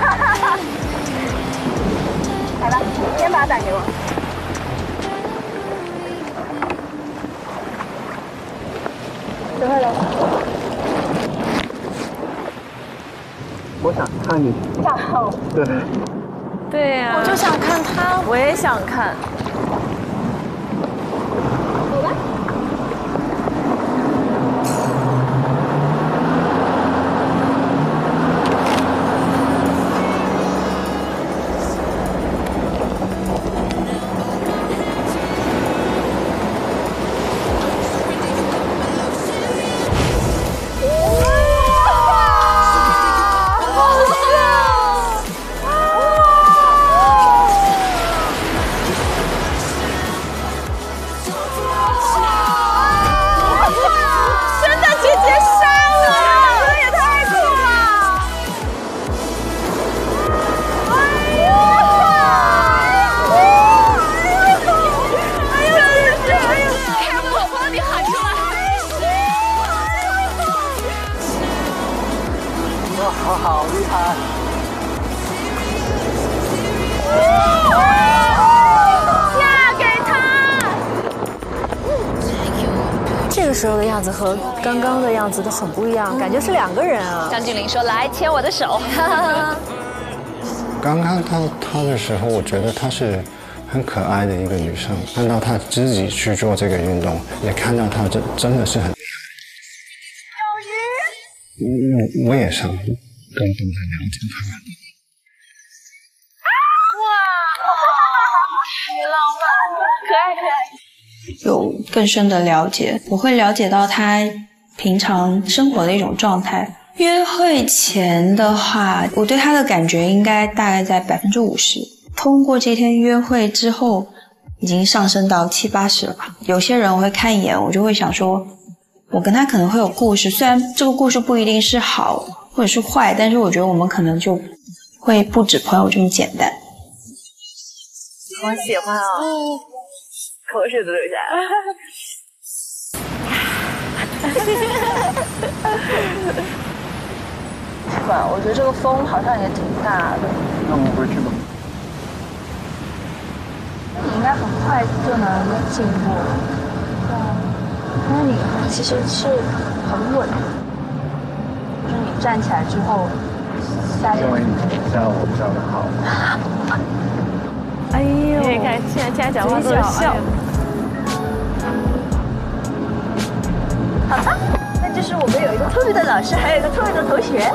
E: 来吧，先把伞给我。学会了。
F: 我想看你。
E: 加油。
F: 对。
G: 对呀，
A: 我就想看他，
G: 我也想看。
E: 走吧。
F: 好厉害！
E: 嫁给他！
S: 这个时候的样子和刚刚的样子都很不一样，感觉是两个人啊。
A: 张峻霖说：“来牵我的手。”
D: 刚刚她的时候，我觉得她是很可爱的一个女生。看到她自己去做这个运动，也看到她真的是很。我也想， 更多的了解他。
E: 太浪漫了，可爱可爱。有更深的了解，我会了解到他平常生活的一种状态。约会前的话，我对他的感觉应该大概在50%。通过这天约会之后，已经上升到70、80了吧。有些人我会看一眼，我就会想说，我跟他可能会有故事，虽然这个故事不一定是好或者是坏，但是我觉得我们可能就会不止朋友这么简单。
M: 好喜欢啊，口水都流下来了。是吧？我觉得这个风好像也挺大的。
D: 那我们回去吧。
Q: 你应该很快就能进步。对啊，因为你其实是很稳，就是你站起来之后，
D: 因为你教我教的好。
M: 哎呦，你看现在讲话都是笑。好的，那就是我们有一个特别的老师，还有一个特别的同学。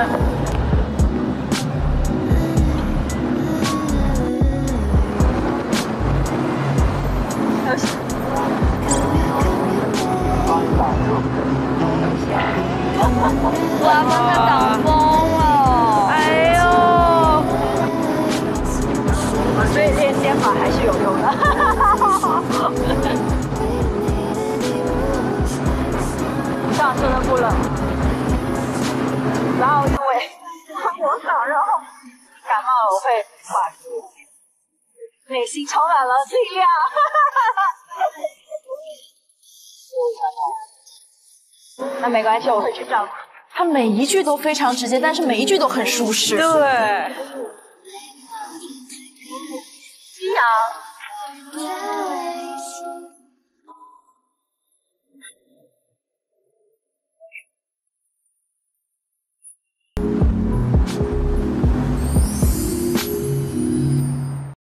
M: 哇，帮他挡风了！哎呦，所以练肩膀还是有用的。上真的不冷，然后因为我嗓，然后感冒了，我会发出内心充满了力量。那没关系，我会去照顾。他每一句都非常直接，但是每一句都很舒适。对。夕阳。